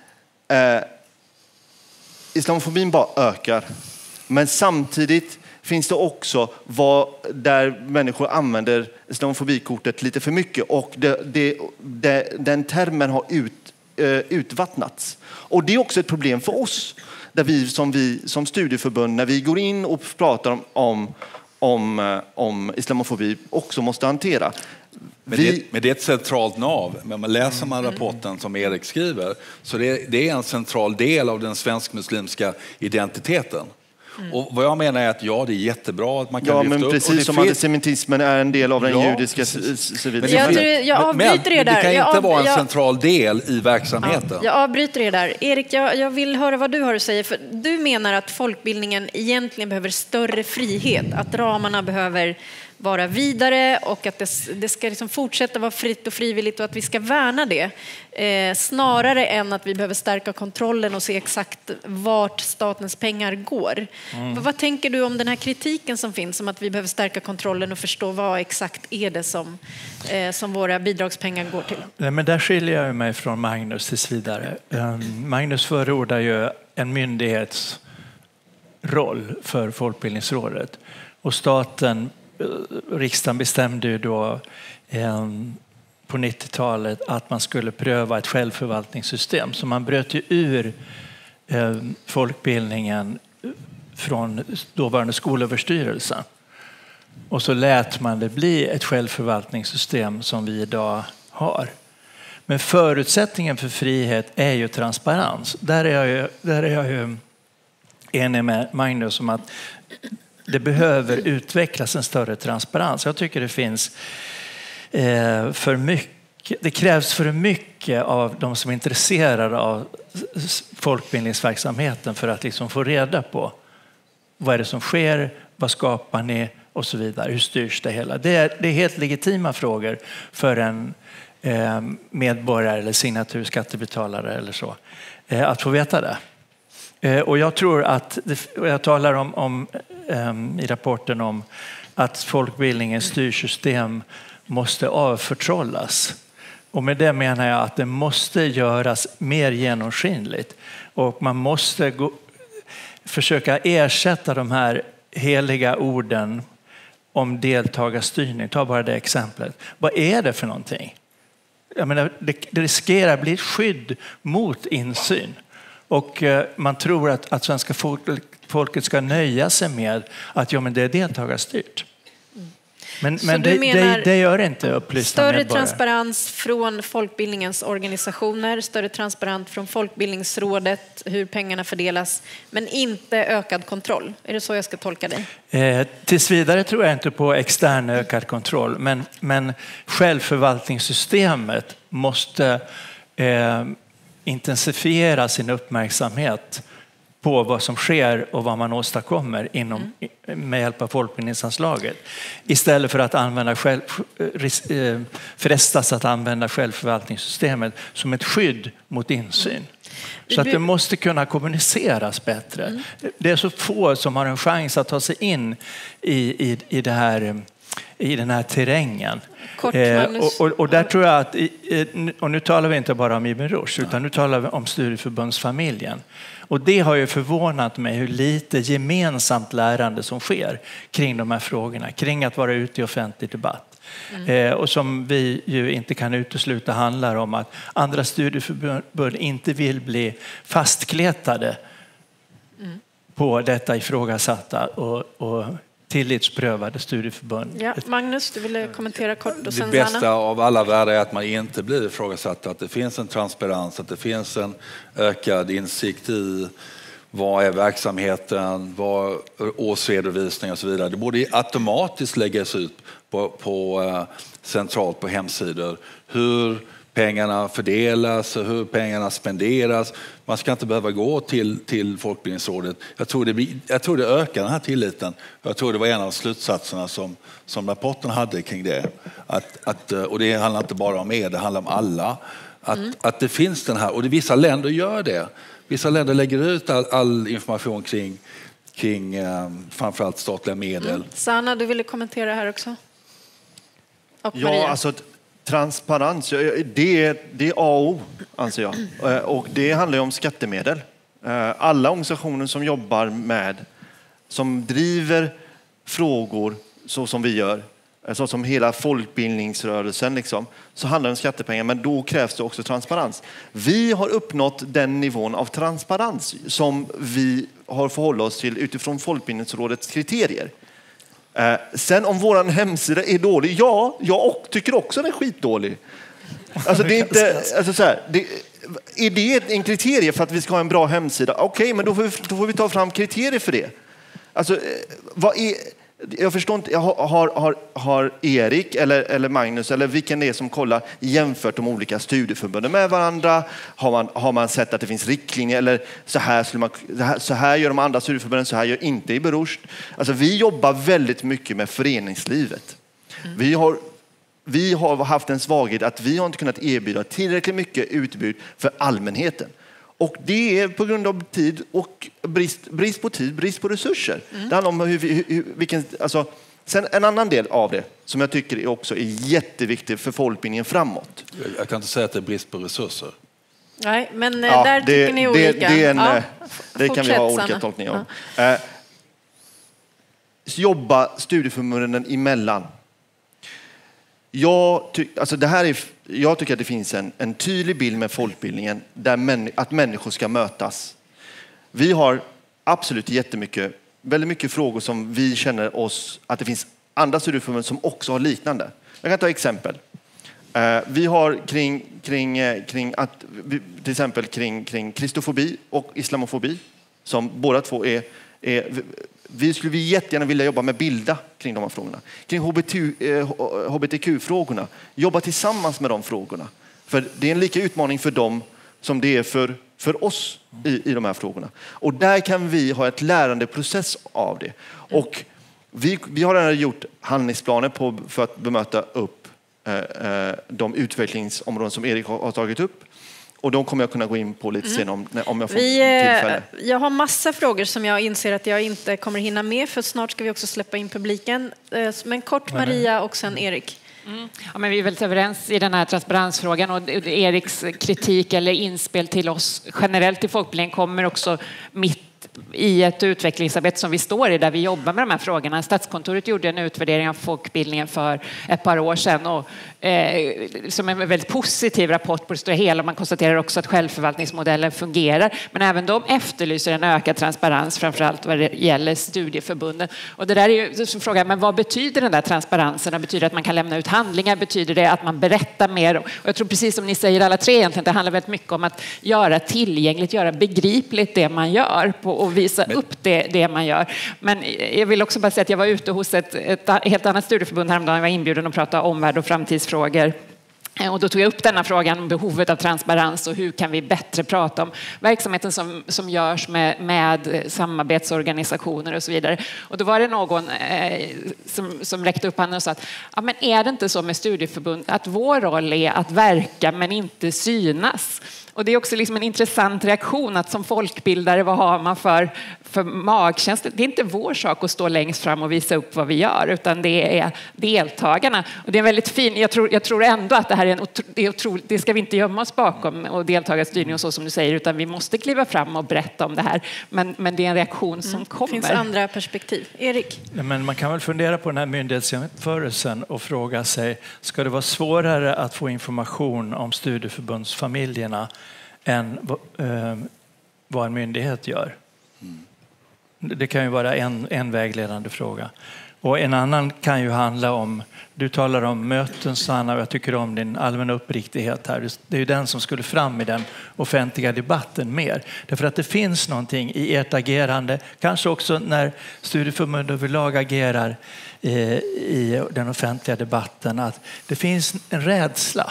Islamofobin bara ökar. Men samtidigt finns det också där människor använder islamofobikortet lite för mycket, och den termen har utvattnats. Och det är också ett problem för oss, där vi som studieförbund, när vi går in och pratar om islamofobi, också måste hantera. Men det är ett centralt nav. Men läser man rapporten som Erik skriver, så det är en central del av den svensk-muslimska identiteten. Och vad jag menar är att det är jättebra att man kan lyfta upp. Precis som antisemitismen är en del av den judiska civilisationen. Jag avbryter er där. Det kan inte vara en central del i verksamheten. Jag avbryter er där. Erik, jag vill höra vad du har att säga. För du menar att folkbildningen egentligen behöver större frihet. Att ramarna behöver vara vidare, och att det ska liksom fortsätta vara fritt och frivilligt, och att vi ska värna det. Snarare än att vi behöver stärka kontrollen och se exakt vart statens pengar går. Vad tänker du om den här kritiken som finns, om att vi behöver stärka kontrollen och förstå vad exakt är det som våra bidragspengar går till? Nej, men där skiljer jag mig från Magnus tills vidare. Magnus förordar ju en myndighetsroll för Folkbildningsrådet, och riksdagen bestämde ju då på 90-talet att man skulle pröva ett självförvaltningssystem. Så man bröt ju ur folkbildningen från dåvarande skolöverstyrelsen. Och så lät man det bli ett självförvaltningssystem som vi idag har. Men förutsättningen för frihet är ju transparens. Där är jag ju enig med Magnus om att det behöver utvecklas en större transparens. Jag tycker det finns för mycket. Det krävs för mycket av de som är intresserade av folkbildningsverksamheten för att liksom få reda på vad är det som sker, vad skapar ni och så vidare. Hur styrs det hela? Det är helt legitima frågor för en medborgare eller signaturskattebetalare eller så att få veta det. Och jag tror att, jag talar om i rapporten om att folkbildningens styrsystem måste avförtrollas. Och med det menar jag att det måste göras mer genomskinligt. Och man måste försöka ersätta de här heliga orden om deltagarstyrning. Ta bara det exemplet. Vad är det för någonting? Jag menar, det riskerar att bli ett skydd mot insyn. Och man tror att svenska folket ska nöja sig med att men det är deltagarstyrt. Men det gör inte upplysta större medborgare. Transparens från folkbildningens organisationer, större transparens från Folkbildningsrådet, hur pengarna fördelas, men inte ökad kontroll. Är det så jag ska tolka dig? Tills vidare tror jag inte på extern ökad kontroll, men självförvaltningssystemet måste intensifiera sin uppmärksamhet på vad som sker och vad man åstadkommer med hjälp av folkbildningsanslaget. Istället för att frestas att använda självförvaltningssystemet som ett skydd mot insyn. Så att det måste kunna kommuniceras bättre. Det är så få som har en chans att ta sig in i den här terrängen. Och där tror jag att, och nu talar vi inte bara om Ibn Rushd, utan nu talar vi om studieförbundsfamiljen. Och det har ju förvånat mig hur lite gemensamt lärande som sker kring de här frågorna, kring att vara ute i offentlig debatt. Och som vi ju inte kan utesluta handlar om att andra studieförbund inte vill bli fastkletade på detta ifrågasatta och tillitsprövade studieförbund. Ja, Magnus, du ville kommentera kort. Och sen det bästa av alla världar är att man inte blir ifrågasatt, att det finns en transparens, att det finns en ökad insikt i vad är verksamheten, vad årsredovisning och så vidare. Det borde automatiskt läggas ut på centralt på hemsidor hur pengarna fördelas och hur pengarna spenderas. Man ska inte behöva gå till Folkbildningsrådet. Jag tror det ökar den här tilliten. Jag tror det var en av slutsatserna som rapporten hade kring det. Och det handlar inte bara om det handlar om alla. Att det finns den här, och vissa länder gör det. Vissa länder lägger ut all information kring framförallt statliga medel. Sanna, du ville kommentera här också? Och ja, Maria. alltså transparens, det är A och O, anser jag. Och det handlar ju om skattemedel. Alla organisationer som jobbar som driver frågor så som vi gör, så som hela folkbildningsrörelsen liksom, så handlar det om skattepengar, men då krävs det också transparens. Vi har uppnått den nivån av transparens som vi har förhållit oss till utifrån Folkbildningsrådets kriterier. Sen om våran hemsida är dålig, ja, jag tycker också den är skitdålig. Alltså det är inte, alltså så här, är det en kriterie för att vi ska ha en bra hemsida? Okej, men då får vi ta fram kriterier för det. Alltså, jag förstår inte, har Erik eller Magnus eller vilken det är som kollar jämfört de olika studieförbunden med varandra? Har man sett att det finns riktlinjer eller så här gör de andra studieförbunden, så här gör inte Ibn Rushd. Alltså vi jobbar väldigt mycket med föreningslivet. Vi har haft en svaghet att vi har inte kunnat erbjuda tillräckligt mycket utbud för allmänheten. Och det är på grund av tid och brist på tid, brist på resurser. Det handlar om sen en annan del av det som jag tycker också är jätteviktigt för folkbildningen framåt. Jag kan inte säga att det är brist på resurser. Nej, men där tycker ni olika. Det kan vi ha olika tolkningar om. Jobba studieförbunden emellan. Jag tycker att det finns en tydlig bild med folkbildningen där att människor ska mötas. Vi har absolut väldigt mycket frågor som vi känner oss att det finns andra studieförbund som också har liknande. Jag kan ta exempel. Vi har till exempel kring kristofobi och islamofobi som båda två är vi skulle jättegärna vilja jobba med Bilda kring de här frågorna. Kring HBTQ-frågorna. Jobba tillsammans med de frågorna. För det är en lika utmaning för dem som det är för oss i de här frågorna. Och där kan vi ha ett lärandeprocess av det. Och vi har redan gjort handlingsplaner för att bemöta upp de utvecklingsområden som Erik har tagit upp. Och de kommer jag kunna gå in på lite senare om jag får tillfälle. Jag har massa frågor som jag inser att jag inte kommer hinna med, för snart ska vi också släppa in publiken. Men kort Maria och sen Erik. Ja, men vi är väldigt överens i den här transparensfrågan, och Eriks kritik eller inspel till oss generellt i folkbildningen kommer också mitt i ett utvecklingsarbete som vi står i, där vi jobbar med de här frågorna. Statskontoret gjorde en utvärdering av folkbildningen för ett par år sedan, och som en väldigt positiv rapport på det stora hela. Man konstaterar också att självförvaltningsmodellen fungerar, men även de efterlyser en ökad transparens, framförallt vad det gäller studieförbunden. Och det där är ju frågan, men vad betyder den där transparensen? Betyder det att man kan lämna ut handlingar? Betyder det att man berättar mer? Och jag tror precis som ni säger alla tre egentligen, det handlar väldigt mycket om att göra tillgängligt, göra begripligt det man gör och visa upp det man gör. Men jag vill också bara säga att jag var ute hos ett helt annat studieförbund häromdagen. Jag var inbjuden att prata om omvärld och framtidsfrågor. Och då tog jag upp denna frågan om behovet av transparens och hur kan vi bättre prata om verksamheten som görs med samarbetsorganisationer och så vidare. Och då var det någon som räckte upp handen och sa att ja, men är det inte så med studieförbund att vår roll är att verka men inte synas? Och det är också liksom en intressant reaktion att som folkbildare, vad har man för magkänsla? Det är inte vår sak att stå längst fram och visa upp vad vi gör, utan det är deltagarna. Och det är en väldigt fin, jag tror ändå att det här är det ska vi inte gömma oss bakom och deltagarstyrning och så som du säger, utan vi måste kliva fram och berätta om det här. Men det är en reaktion som kommer. Det finns andra perspektiv. Erik? Men man kan väl fundera på den här myndighetsjämförelsen och fråga sig, ska det vara svårare att få information om studieförbundsfamiljerna än vad en myndighet gör? Det kan ju vara en vägledande fråga. Och en annan kan ju handla om, du talar om möten, Sanna, och jag tycker om din allmänna uppriktighet här. Det är ju den som skulle fram i den offentliga debatten mer. Därför att det finns någonting i ert agerande, kanske också när studieförbund överlag agerar i den offentliga debatten, att det finns en rädsla.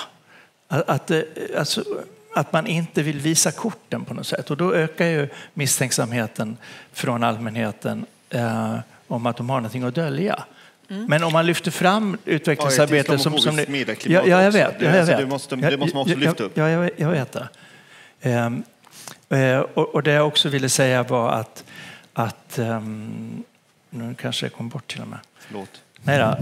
Att man inte vill visa korten på något sätt. Och då ökar ju misstänksamheten från allmänheten om att de har någonting att dölja. Men om man lyfter fram utvecklingsarbete som ni... Jag vet. Det måste man också lyfta upp. Jag vet det. Och det jag också ville säga var att nu kanske jag kom bort till och med. Förlåt. Nej då.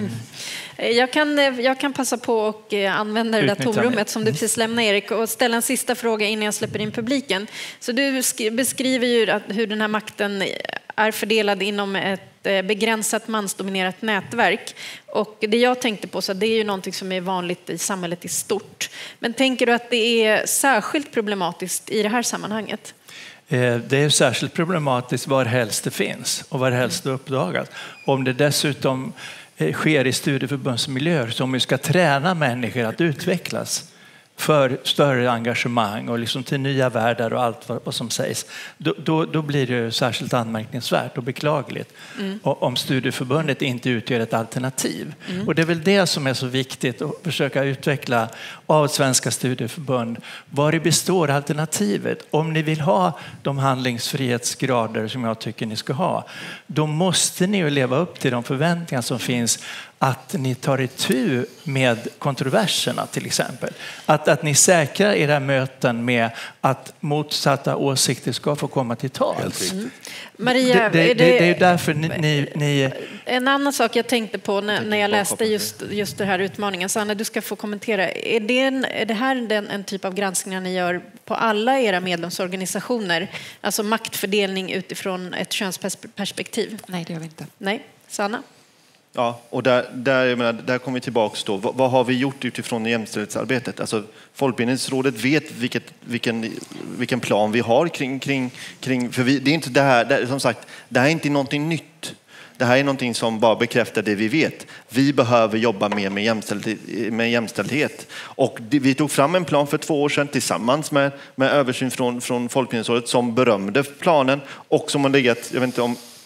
Jag kan passa på och använda det där tomrummet som du precis lämnade, Erik, och ställa en sista fråga innan jag släpper in publiken. Så du beskriver ju hur den här makten är fördelad inom ett begränsat mansdominerat nätverk. Och det jag tänkte på, så det är ju någonting som är vanligt i samhället i stort. Men tänker du att det är särskilt problematiskt i det här sammanhanget? Det är särskilt problematiskt var helst det finns och var helst det uppdagas. Om det dessutom sker i studieförbundsmiljöer som vi ska träna människor att utvecklas för större engagemang och liksom till nya världar och allt vad som sägs, då blir det särskilt anmärkningsvärt och beklagligt om studieförbundet inte utgör ett alternativ. Och det är väl det som är så viktigt att försöka utveckla av svenska studieförbund. Var består alternativet? Om ni vill ha de handlingsfrihetsgrader som jag tycker ni ska ha, då måste ni ju leva upp till de förväntningar som finns, att ni tar itu med kontroverserna till exempel. Att ni säkrar era möten med att motsatta åsikter ska få komma till tals. Maria, det är därför ni... En annan sak jag tänkte på när jag läste just den här utmaningen. Sanna, du ska få kommentera. Är det här en typ av granskningar ni gör på alla era medlemsorganisationer? Alltså maktfördelning utifrån ett könsperspektiv? Nej, det gör vi inte. Nej, Sanna? Ja, och där kommer vi tillbaka då. Vad har vi gjort utifrån jämställdhetsarbetet? Alltså, Folkbildningsrådet vet vilken plan vi har kring för det är inte det här, som sagt, det här är inte någonting nytt. Det här är någonting som bara bekräftar det vi vet. Vi behöver jobba mer med jämställdhet. Och vi tog fram en plan för 2 år sedan tillsammans med översyn från Folkbildningsrådet som berömde planen och som har legat, jag vet inte om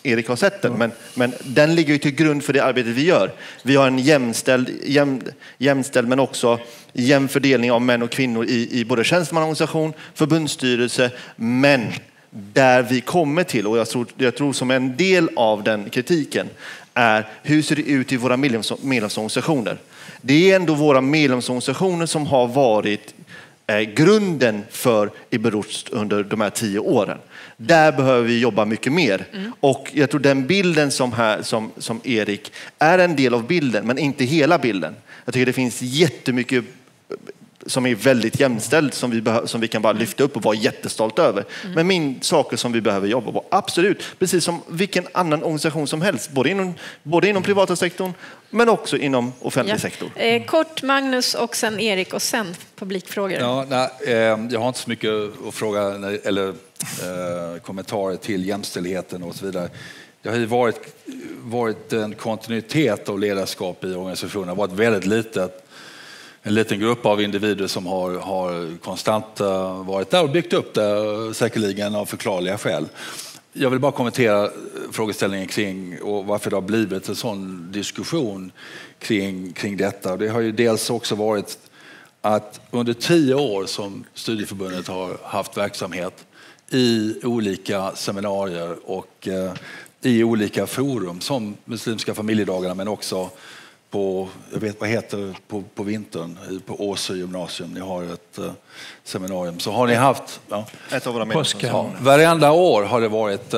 Erik har sett den, men den ligger ju till grund för det arbetet vi gör. Vi har en jämställd men också jämn fördelning av män och kvinnor i både tjänstemannaorganisation, förbundsstyrelse, men där vi kommer till, och jag tror som en del av den kritiken är hur ser det ut i våra medlemsorganisationer. Det är ändå våra medlemsorganisationer som har varit grunden för Ibn Rushd under de här 10 åren. Där behöver vi jobba mycket mer. Och jag tror den bilden som Erik är en del av bilden, men inte hela bilden. Jag tycker det finns jättemycket som är väldigt jämställd som vi kan bara lyfta upp och vara jättestolt över. Men saker som vi behöver jobba på. Absolut, precis som vilken annan organisation som helst. Både inom privata sektorn men också inom offentlig sektor. Kort Magnus och sen Erik och sen publikfrågor. Jag har inte så mycket att fråga eller kommentarer till jämställdheten och så vidare. Det har ju varit en kontinuitet av ledarskap i organisationen. Det har varit väldigt en liten grupp av individer som har konstant varit där och byggt upp det, säkerligen av förklarliga skäl. Jag vill bara kommentera frågeställningen kring och varför det har blivit en sån diskussion kring detta. Det har ju dels också varit att under 10 år som studieförbundet har haft verksamhet i olika seminarier och i olika forum som Muslimska familjedagarna, men också på, jag vet vad heter på vintern på Åsö gymnasium. Ni har ett seminarium. Så har ni haft ett av våra medlemmar. Varenda år har det varit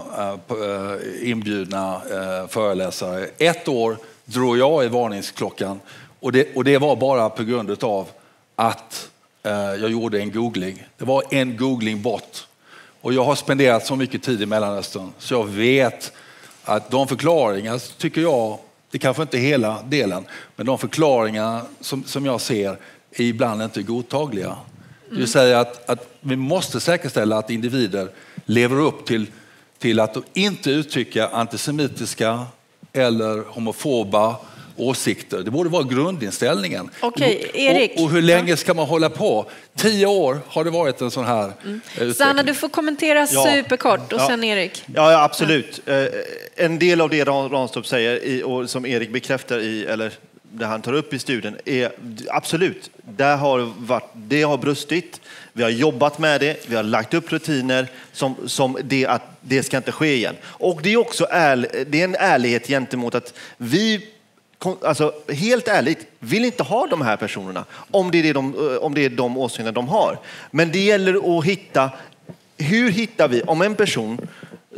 inbjudna föreläsare. Ett år drog jag i varningsklockan och det var bara på grund av att jag gjorde en googling. Det var en googling bort. Och jag har spenderat så mycket tid i Mellanöstern så jag vet att de förklaringar, tycker jag, det kanske inte hela delen, men de förklaringar som jag ser är ibland inte godtagliga. Det vill säga att vi måste säkerställa att individer lever upp till att inte uttrycka antisemitiska eller homofoba åsikter. Det borde vara grundinställningen. Okej, Erik. Och hur länge ska man hålla på? 10 år har det varit en sån här utveckling. Sanna, du får kommentera superkort och sen Erik. Ja, absolut. En del av det Ranstorp säger och som Erik bekräftar eller det han tar upp i studien är absolut. Det har brustit. Vi har jobbat med det. Vi har lagt upp rutiner som det att det ska inte ske igen. Och det är också det är en ärlighet gentemot att vi, alltså helt ärligt, vill inte ha de här personerna om det är de åsikterna de har. Men det gäller att hitta, hur hittar vi om en person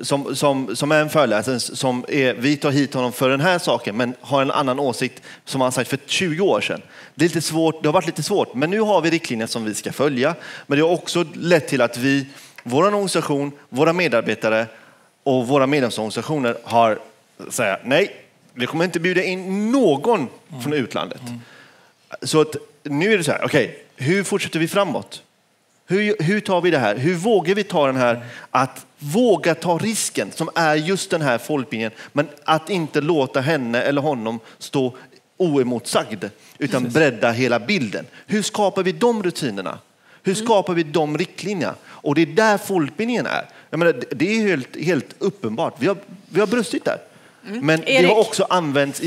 som är en föreläsare vi tar hit honom för den här saken men har en annan åsikt som han sagt för 20 år sedan. Det är lite svårt, det har varit lite svårt, men nu har vi riktlinjer som vi ska följa. Men det har också lett till att vår organisation, våra medarbetare och våra medlemsorganisationer har sagt nej, vi kommer inte bjuda in någon från utlandet. Så att nu är det så här, okej, hur fortsätter vi framåt? Hur tar vi det här? Hur vågar vi ta den här, att våga ta risken som är just den här folkbildningen, men att inte låta henne eller honom stå oemotsagd utan bredda hela bilden. Hur skapar vi de rutinerna? Hur skapar vi de riktlinjerna? Och det är där folkbildningen är. Jag menar, det är helt uppenbart. Vi har brustit där. Men det har också använts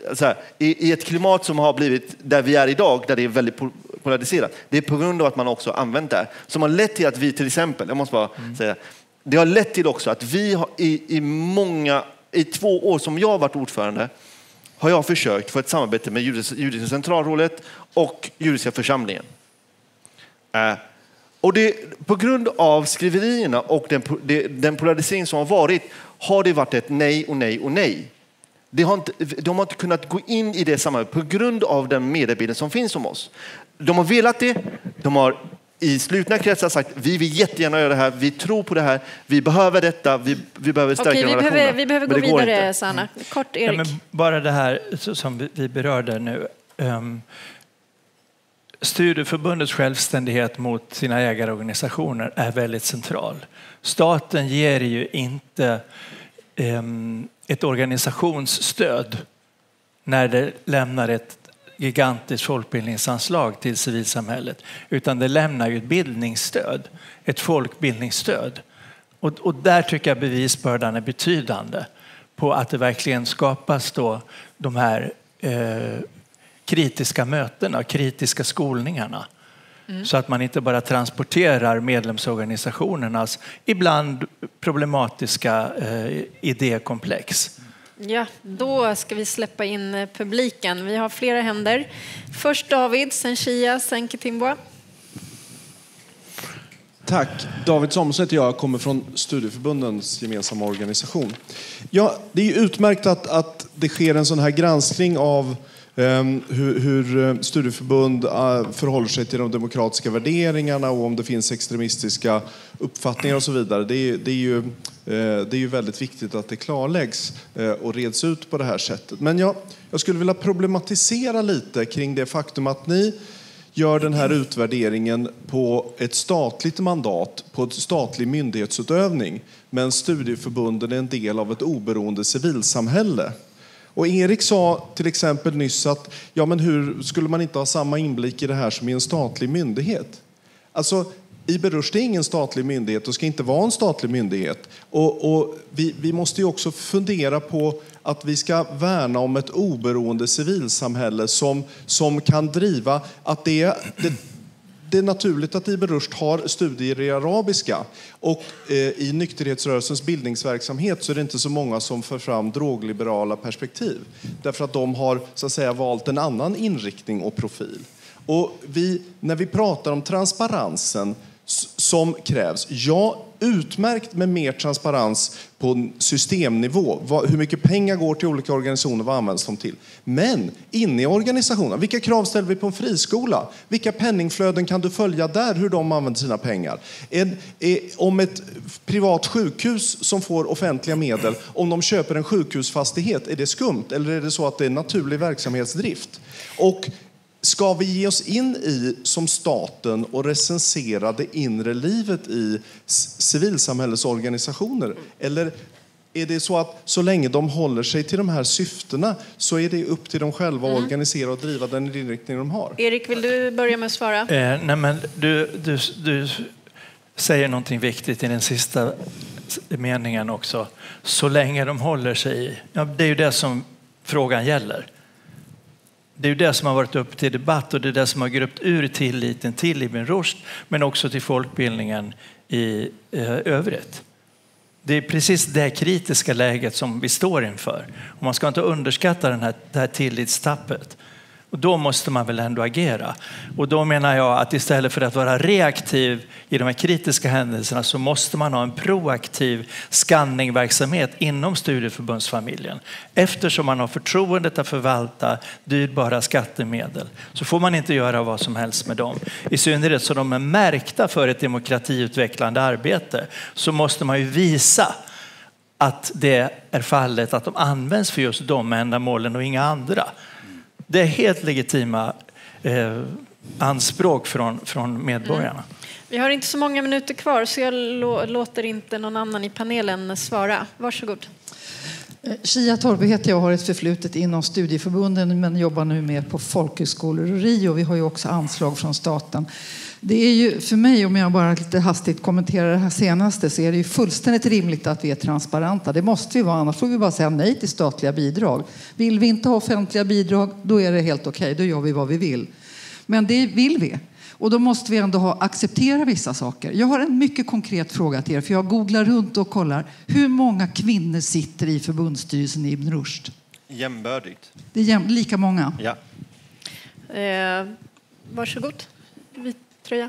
i ett klimat som har blivit där vi är idag, där det är väldigt polariserat. Det är på grund av att man också använt det. Som har lett till att vi till exempel, jag måste bara säga, det har lett till också att vi har i 2 år som jag har varit ordförande har jag försökt få ett samarbete med Judiska centralrådet och Judiska församlingen. Och det, på grund av skriverierna och den polarisering som har det varit ett nej och nej och nej. De har inte kunnat gå in i det samarbetet på grund av den mediebilden som finns om oss. De har velat det. De har i slutna kretsar sagt vi vill jättegärna göra det här. Vi tror på det här. Vi behöver detta. Vi behöver stärka relationerna. Vi behöver gå vidare, Sanna. Kort, Erik. Ja, men bara det här som vi berörde nu. Studieförbundets självständighet mot sina ägarorganisationer är väldigt central. Staten ger ju inte ett organisationsstöd när det lämnar ett gigantiskt folkbildningsanslag till civilsamhället, utan det lämnar ju ett bildningsstöd, ett folkbildningsstöd. Och där tycker jag bevisbördan är betydande på att det verkligen skapas då de här kritiska mötena, kritiska skolningarna. Så att man inte bara transporterar medlemsorganisationernas ibland problematiska idékomplex. Ja, då ska vi släppa in publiken. Vi har flera händer. Först David, sen Shia, sen Kitimbwa. Tack. David Samuelsson heter jag, kommer från Studieförbundens gemensamma organisation. Ja, det är ju utmärkt att det sker en sån här granskning av hur studieförbund förhåller sig till de demokratiska värderingarna och om det finns extremistiska uppfattningar och så vidare. Det är ju väldigt viktigt att det klarläggs och reds ut på det här sättet. Men jag skulle vilja problematisera lite kring det faktum att ni gör den här utvärderingen på ett statligt mandat, på ett statlig myndighetsutövning, men studieförbunden är en del av ett oberoende civilsamhälle. Och Erik sa till exempel nyss att ja, men hur skulle man inte ha samma inblick i det här som i en statlig myndighet? Alltså, Ibn Rushd är ingen statlig myndighet och ska inte vara en statlig myndighet. Och vi måste ju också fundera på att vi ska värna om ett oberoende civilsamhälle som kan driva att det är naturligt att Ibn Rushd har studier i arabiska. Och i nykterhetsrörelsens bildningsverksamhet så är det inte så många som för fram drogliberala perspektiv. Därför att de har så att säga valt en annan inriktning och profil. Och när vi pratar om transparensen som krävs, ja, utmärkt med mer transparens på systemnivå. Hur mycket pengar går till olika organisationer, vad används de till? Men inne i organisationen, vilka krav ställer vi på en friskola? Vilka penningflöden kan du följa där, hur de använder sina pengar? Om ett privat sjukhus som får offentliga medel, om de köper en sjukhusfastighet, är det skumt? Eller är det så att det är naturlig verksamhetsdrift? Och ska vi ge oss in i, som staten, och recensera det inre livet i civilsamhällesorganisationer? Eller är det så att så länge de håller sig till de här syftena så är det upp till dem själva att organisera och driva den inriktning de har? Erik, vill du börja med att svara? Nej, men du säger någonting viktigt i den sista meningen också. Så länge de håller sig i. Ja, det är ju det som frågan gäller. Det är ju det som har varit upp till debatt och det är det som har gröpt ur tilliten till Ibn Rushd men också till folkbildningen i övrigt. Det är precis det kritiska läget som vi står inför. Och man ska inte underskatta det här tillitstappet. Och då måste man väl ändå agera. Och då menar jag att istället för att vara reaktiv i de här kritiska händelserna så måste man ha en proaktiv skanningverksamhet inom studieförbundsfamiljen. Eftersom man har förtroendet att förvalta dyrbara skattemedel så får man inte göra vad som helst med dem. I synnerhet så de är märkta för ett demokratiutvecklande arbete så måste man ju visa att det är fallet att de används för just de ändamålen och inga andra. Det är helt legitima anspråk från medborgarna. Vi har inte så många minuter kvar så jag låter inte någon annan i panelen svara. Varsågod. Shia Torbe heter jag och har ett förflutet inom studieförbunden men jobbar nu med på folkhögskolor och Rio. Vi har ju också anslag från staten. Det är ju för mig, om jag bara lite hastigt kommenterar det här senaste, så är det ju fullständigt rimligt att vi är transparenta. Det måste ju vara, annars får vi bara säga nej till statliga bidrag. Vill vi inte ha offentliga bidrag, då är det helt okej. Då gör vi vad vi vill. Men det vill vi. Och då måste vi ändå acceptera vissa saker. Jag har en mycket konkret fråga till er, för jag googlar runt och kollar. Hur många kvinnor sitter i förbundsstyrelsen i Ibn Rushd? Jämbördigt. Det är lika många? Ja. Varsågod. Vit tröja.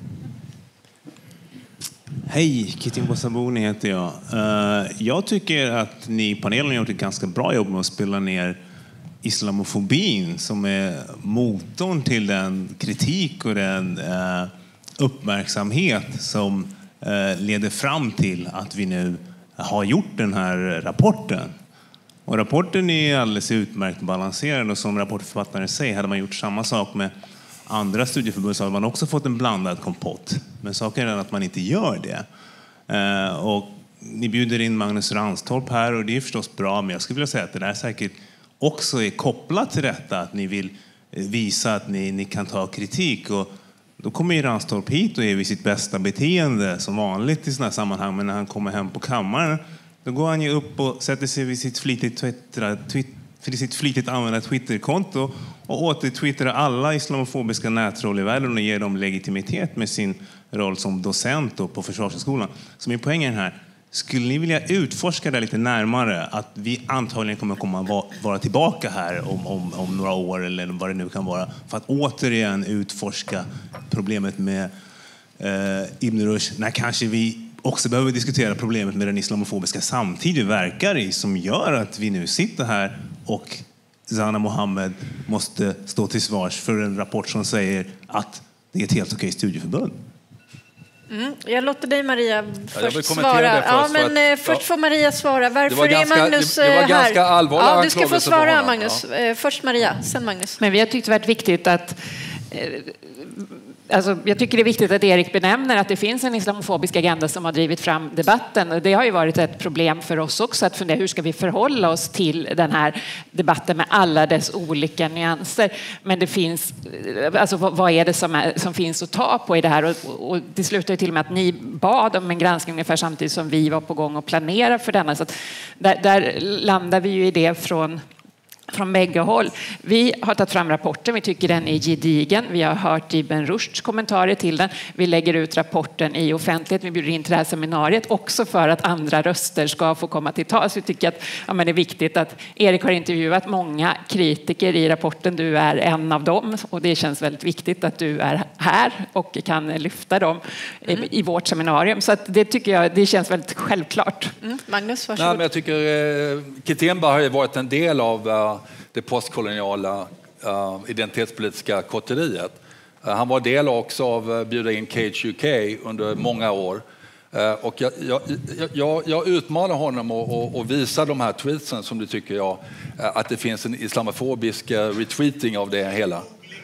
Hej, Kitimbwa Sabuni heter jag. Jag tycker att ni i panelen har gjort ett ganska bra jobb med att spela ner islamofobin som är motorn till den kritik och den uppmärksamhet som leder fram till att vi nu har gjort den här rapporten. Och rapporten är alldeles utmärkt balanserad och som rapportförfattaren säger, hade man gjort samma sak med andra studieförbund så hade man också fått en blandad kompott. Men saken är att man inte gör det. Och ni bjuder in Magnus Ranstorp här och det är förstås bra, men jag skulle vilja säga att det där säkert också är kopplat till detta att ni vill visa att ni kan ta kritik. Och Då kommer ju Ranstorp hit och är vid sitt bästa beteende som vanligt i sådana här sammanhang. Men när han kommer hem på kammaren, då går han ju upp och sätter sig vid sitt flitigt använda Twitterkonto och återtwittrar alla islamofobiska nättroll i världen och ger dem legitimitet med sin roll som docent på Försvarshögskolan. Så min poäng är den här. Skulle ni vilja utforska det lite närmare, att vi antagligen kommer vara tillbaka här om några år eller vad det nu kan vara, för att återigen utforska problemet med Ibn Rushd, när kanske vi också behöver diskutera problemet med den islamofobiska samtid vi verkar i, som gör att vi nu sitter här och Zana Mohammed måste stå till svars för en rapport som säger att det är ett helt okej studieförbund. Jag låter dig, Maria, först svara. Först får Maria svara. Varför är Magnus här? Det var ganska allvarliga du ska få svara, Magnus. Först Maria, sen Magnus. Men vi har tyckt det varit viktigt att... Alltså, jag tycker det är viktigt att Erik benämner att det finns en islamofobisk agenda som har drivit fram debatten. Och det har ju varit ett problem för oss också att fundera hur ska vi förhålla oss till den här debatten med alla dess olika nyanser. Men det finns, alltså vad är det som finns att ta på i det här? Och det slutade till och med att ni bad om en granskning ungefär samtidigt som vi var på gång och planerade för denna. Så att där landar vi ju i det från bägge håll. Vi har tagit fram rapporten, vi tycker den är gedigen. Vi har hört Ibn Rushds kommentarer till den. Vi lägger ut rapporten i offentlighet. Vi bjuder in till det här seminariet också för att andra röster ska få komma till tals. Vi tycker att det är viktigt att Erik har intervjuat många kritiker i rapporten. Du är en av dem och det känns väldigt viktigt att du är här och kan lyfta dem i vårt seminarium. Så att det tycker jag, det känns väldigt självklart. Magnus, varsågod. Nej, men jag tycker Kitemba har ju varit en del av det postkoloniala identitetspolitiska kotteriet. Han var del också av bjuda in Cage UK under många år. Och jag utmanar honom att visa de här tweetsen som du tycker att det finns en islamofobisk retweeting av det hela.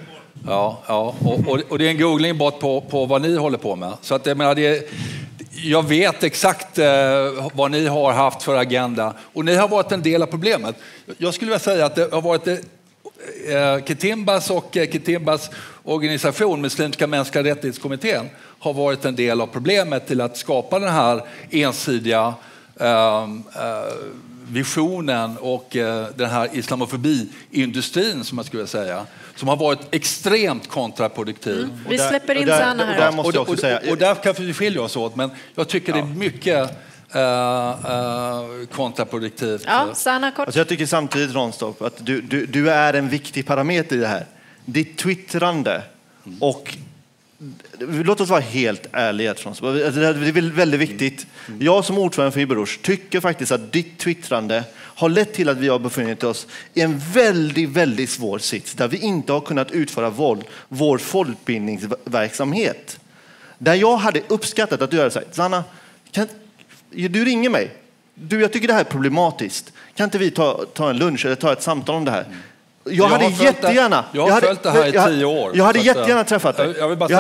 Ja, och det är en googling bort på vad ni håller på med. Så att jag menar, jag vet exakt vad ni har haft för agenda och ni har varit en del av problemet. Jag skulle vilja säga att det har varit Kitimbas och Kitimbas organisation, Muslimska mänskliga rättighetskommittén, har varit en del av problemet till att skapa den här ensidiga visionen och den här islamofobi-industrin som man skulle säga, som har varit extremt kontraproduktiv. Vi släpper in Sanna här. Där måste jag också säga. Och där kan vi skilja oss åt, men jag tycker det är mycket kontraproduktivt. Ja, Sanna, kort. Alltså jag tycker samtidigt, Ranstorp, att du är en viktig parameter i det här. Ditt twittrande och låt oss vara helt ärliga. Det är väldigt viktigt. Jag som ordförande för Ibn Rushd tycker faktiskt att ditt twittrande har lett till att vi har befunnit oss i en väldigt, väldigt svår sits där vi inte har kunnat utföra vår folkbildningsverksamhet. Där jag hade uppskattat att du hade sagt, Sanna, du ringer mig. Jag tycker det här är problematiskt. Kan inte vi ta en lunch eller ta ett samtal om det här? Jag hade jättegärna. Jag har följt det här i 10 år. Jag hade jättegärna träffat dig.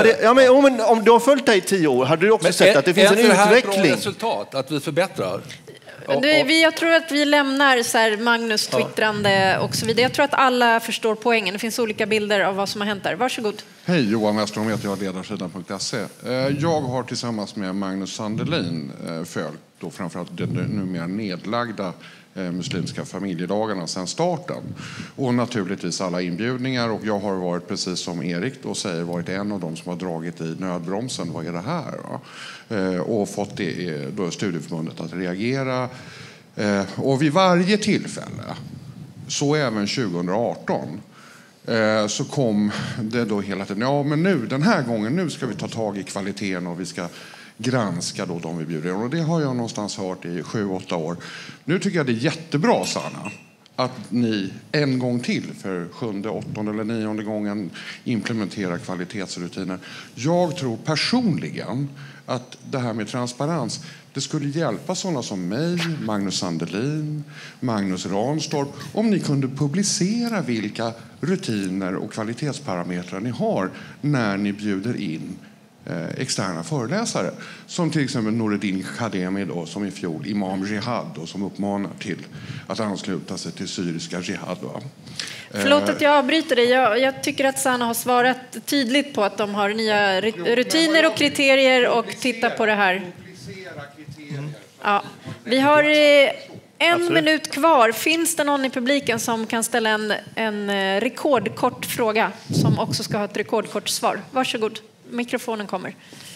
Om du har följt det i 10 år hade du också sett att det finns en utveckling. Är det här bra resultat att vi förbättrar? Jag tror att vi lämnar så här Magnus twittrande och så vidare. Jag tror att alla förstår poängen. Det finns olika bilder av vad som har hänt där. Varsågod. Hej, Johan Westerholm heter jag, ledarsidan.se. Jag har tillsammans med Magnus Sandelin följt då framförallt de numera nedlagda muslimska familjedagarna sedan starten. Och naturligtvis alla inbjudningar, och jag har varit, precis som Erik då säger, varit en av dem som har dragit i nödbromsen. Vad är det här? Och fått då studieförbundet att reagera. Och vid varje tillfälle, så även 2018, så kom det då hela tiden, men nu, den här gången, nu ska vi ta tag i kvaliteten och vi ska granska då de vi bjuder. Och det har jag någonstans hört i 7-8 år. Nu tycker jag det är jättebra, Sanna, att ni en gång till för 7:e, 8:e eller 9:e gången implementerar kvalitetsrutiner. Jag tror personligen att det här med transparens, det skulle hjälpa sådana som mig, Magnus Sandelin, Magnus Ranstorp, om ni kunde publicera vilka rutiner och kvalitetsparametrar ni har när ni bjuder in externa föreläsare. Som till exempel Nureddin Khademi då, som i fjol Imam Jihad då, som uppmanar till att ansluta sig till syriska Jihad. Va? Förlåt att jag avbryter dig. Jag tycker att Sana har svarat tydligt på att de har nya rutiner och kriterier och tittar på det här. Ja. Vi har en minut kvar. Finns det någon i publiken som kan ställa en rekordkort fråga som också ska ha ett rekordkort svar? Varsågod. Mikrofonen kommer.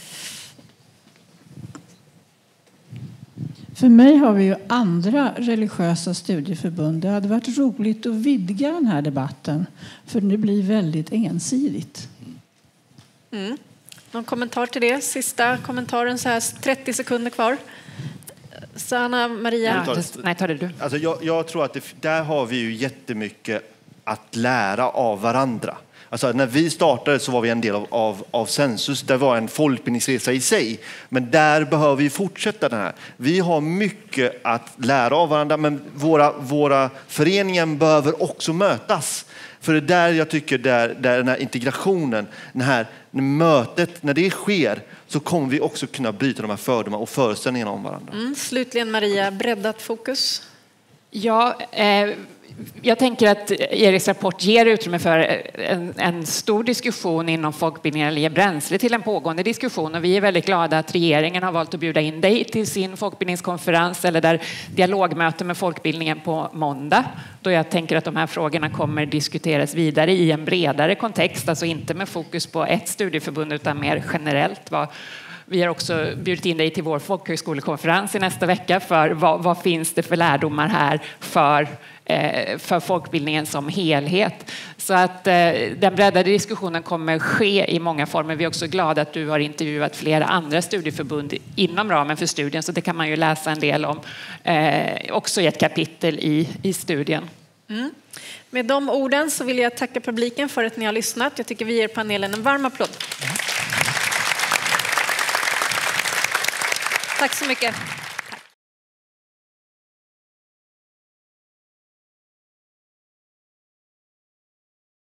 För mig har vi ju andra religiösa studieförbund. Det hade varit roligt att vidga den här debatten, för det blir väldigt ensidigt. Någon kommentar till det? Sista kommentaren, så här 30 sekunder kvar. Sana, Maria. Nej, tar det du. Alltså jag tror att där har vi ju jättemycket att lära av varandra. Alltså när vi startade så var vi en del av Sensus. Det var en folkbildningsresa i sig. Men där behöver vi fortsätta den här. Vi har mycket att lära av varandra, men våra föreningar behöver också mötas. För det är där jag tycker där den här integrationen, när mötet, när det sker, så kommer vi också kunna bryta de här fördomarna och föreställningarna om varandra. Slutligen Maria, breddat fokus. Ja, jag tänker att Eriks rapport ger utrymme för en stor diskussion inom folkbildningen, eller ger bränsle till en pågående diskussion. Och vi är väldigt glada att regeringen har valt att bjuda in dig till sin folkbildningskonferens eller där dialogmöte med folkbildningen på måndag. Då jag tänker att de här frågorna kommer diskuteras vidare i en bredare kontext, alltså inte med fokus på ett studieförbund utan mer generellt. Vi har också bjudit in dig till vår folkhögskolekonferens i nästa vecka för vad finns det för lärdomar här för folkbildningen som helhet. Så att den breddade diskussionen kommer ske i många former. Vi är också glada att du har intervjuat flera andra studieförbund inom ramen för studien, så det kan man ju läsa en del om också i ett kapitel i studien. Med de orden så vill jag tacka publiken för att ni har lyssnat. Jag tycker vi ger panelen en varm applåd. Tack så mycket.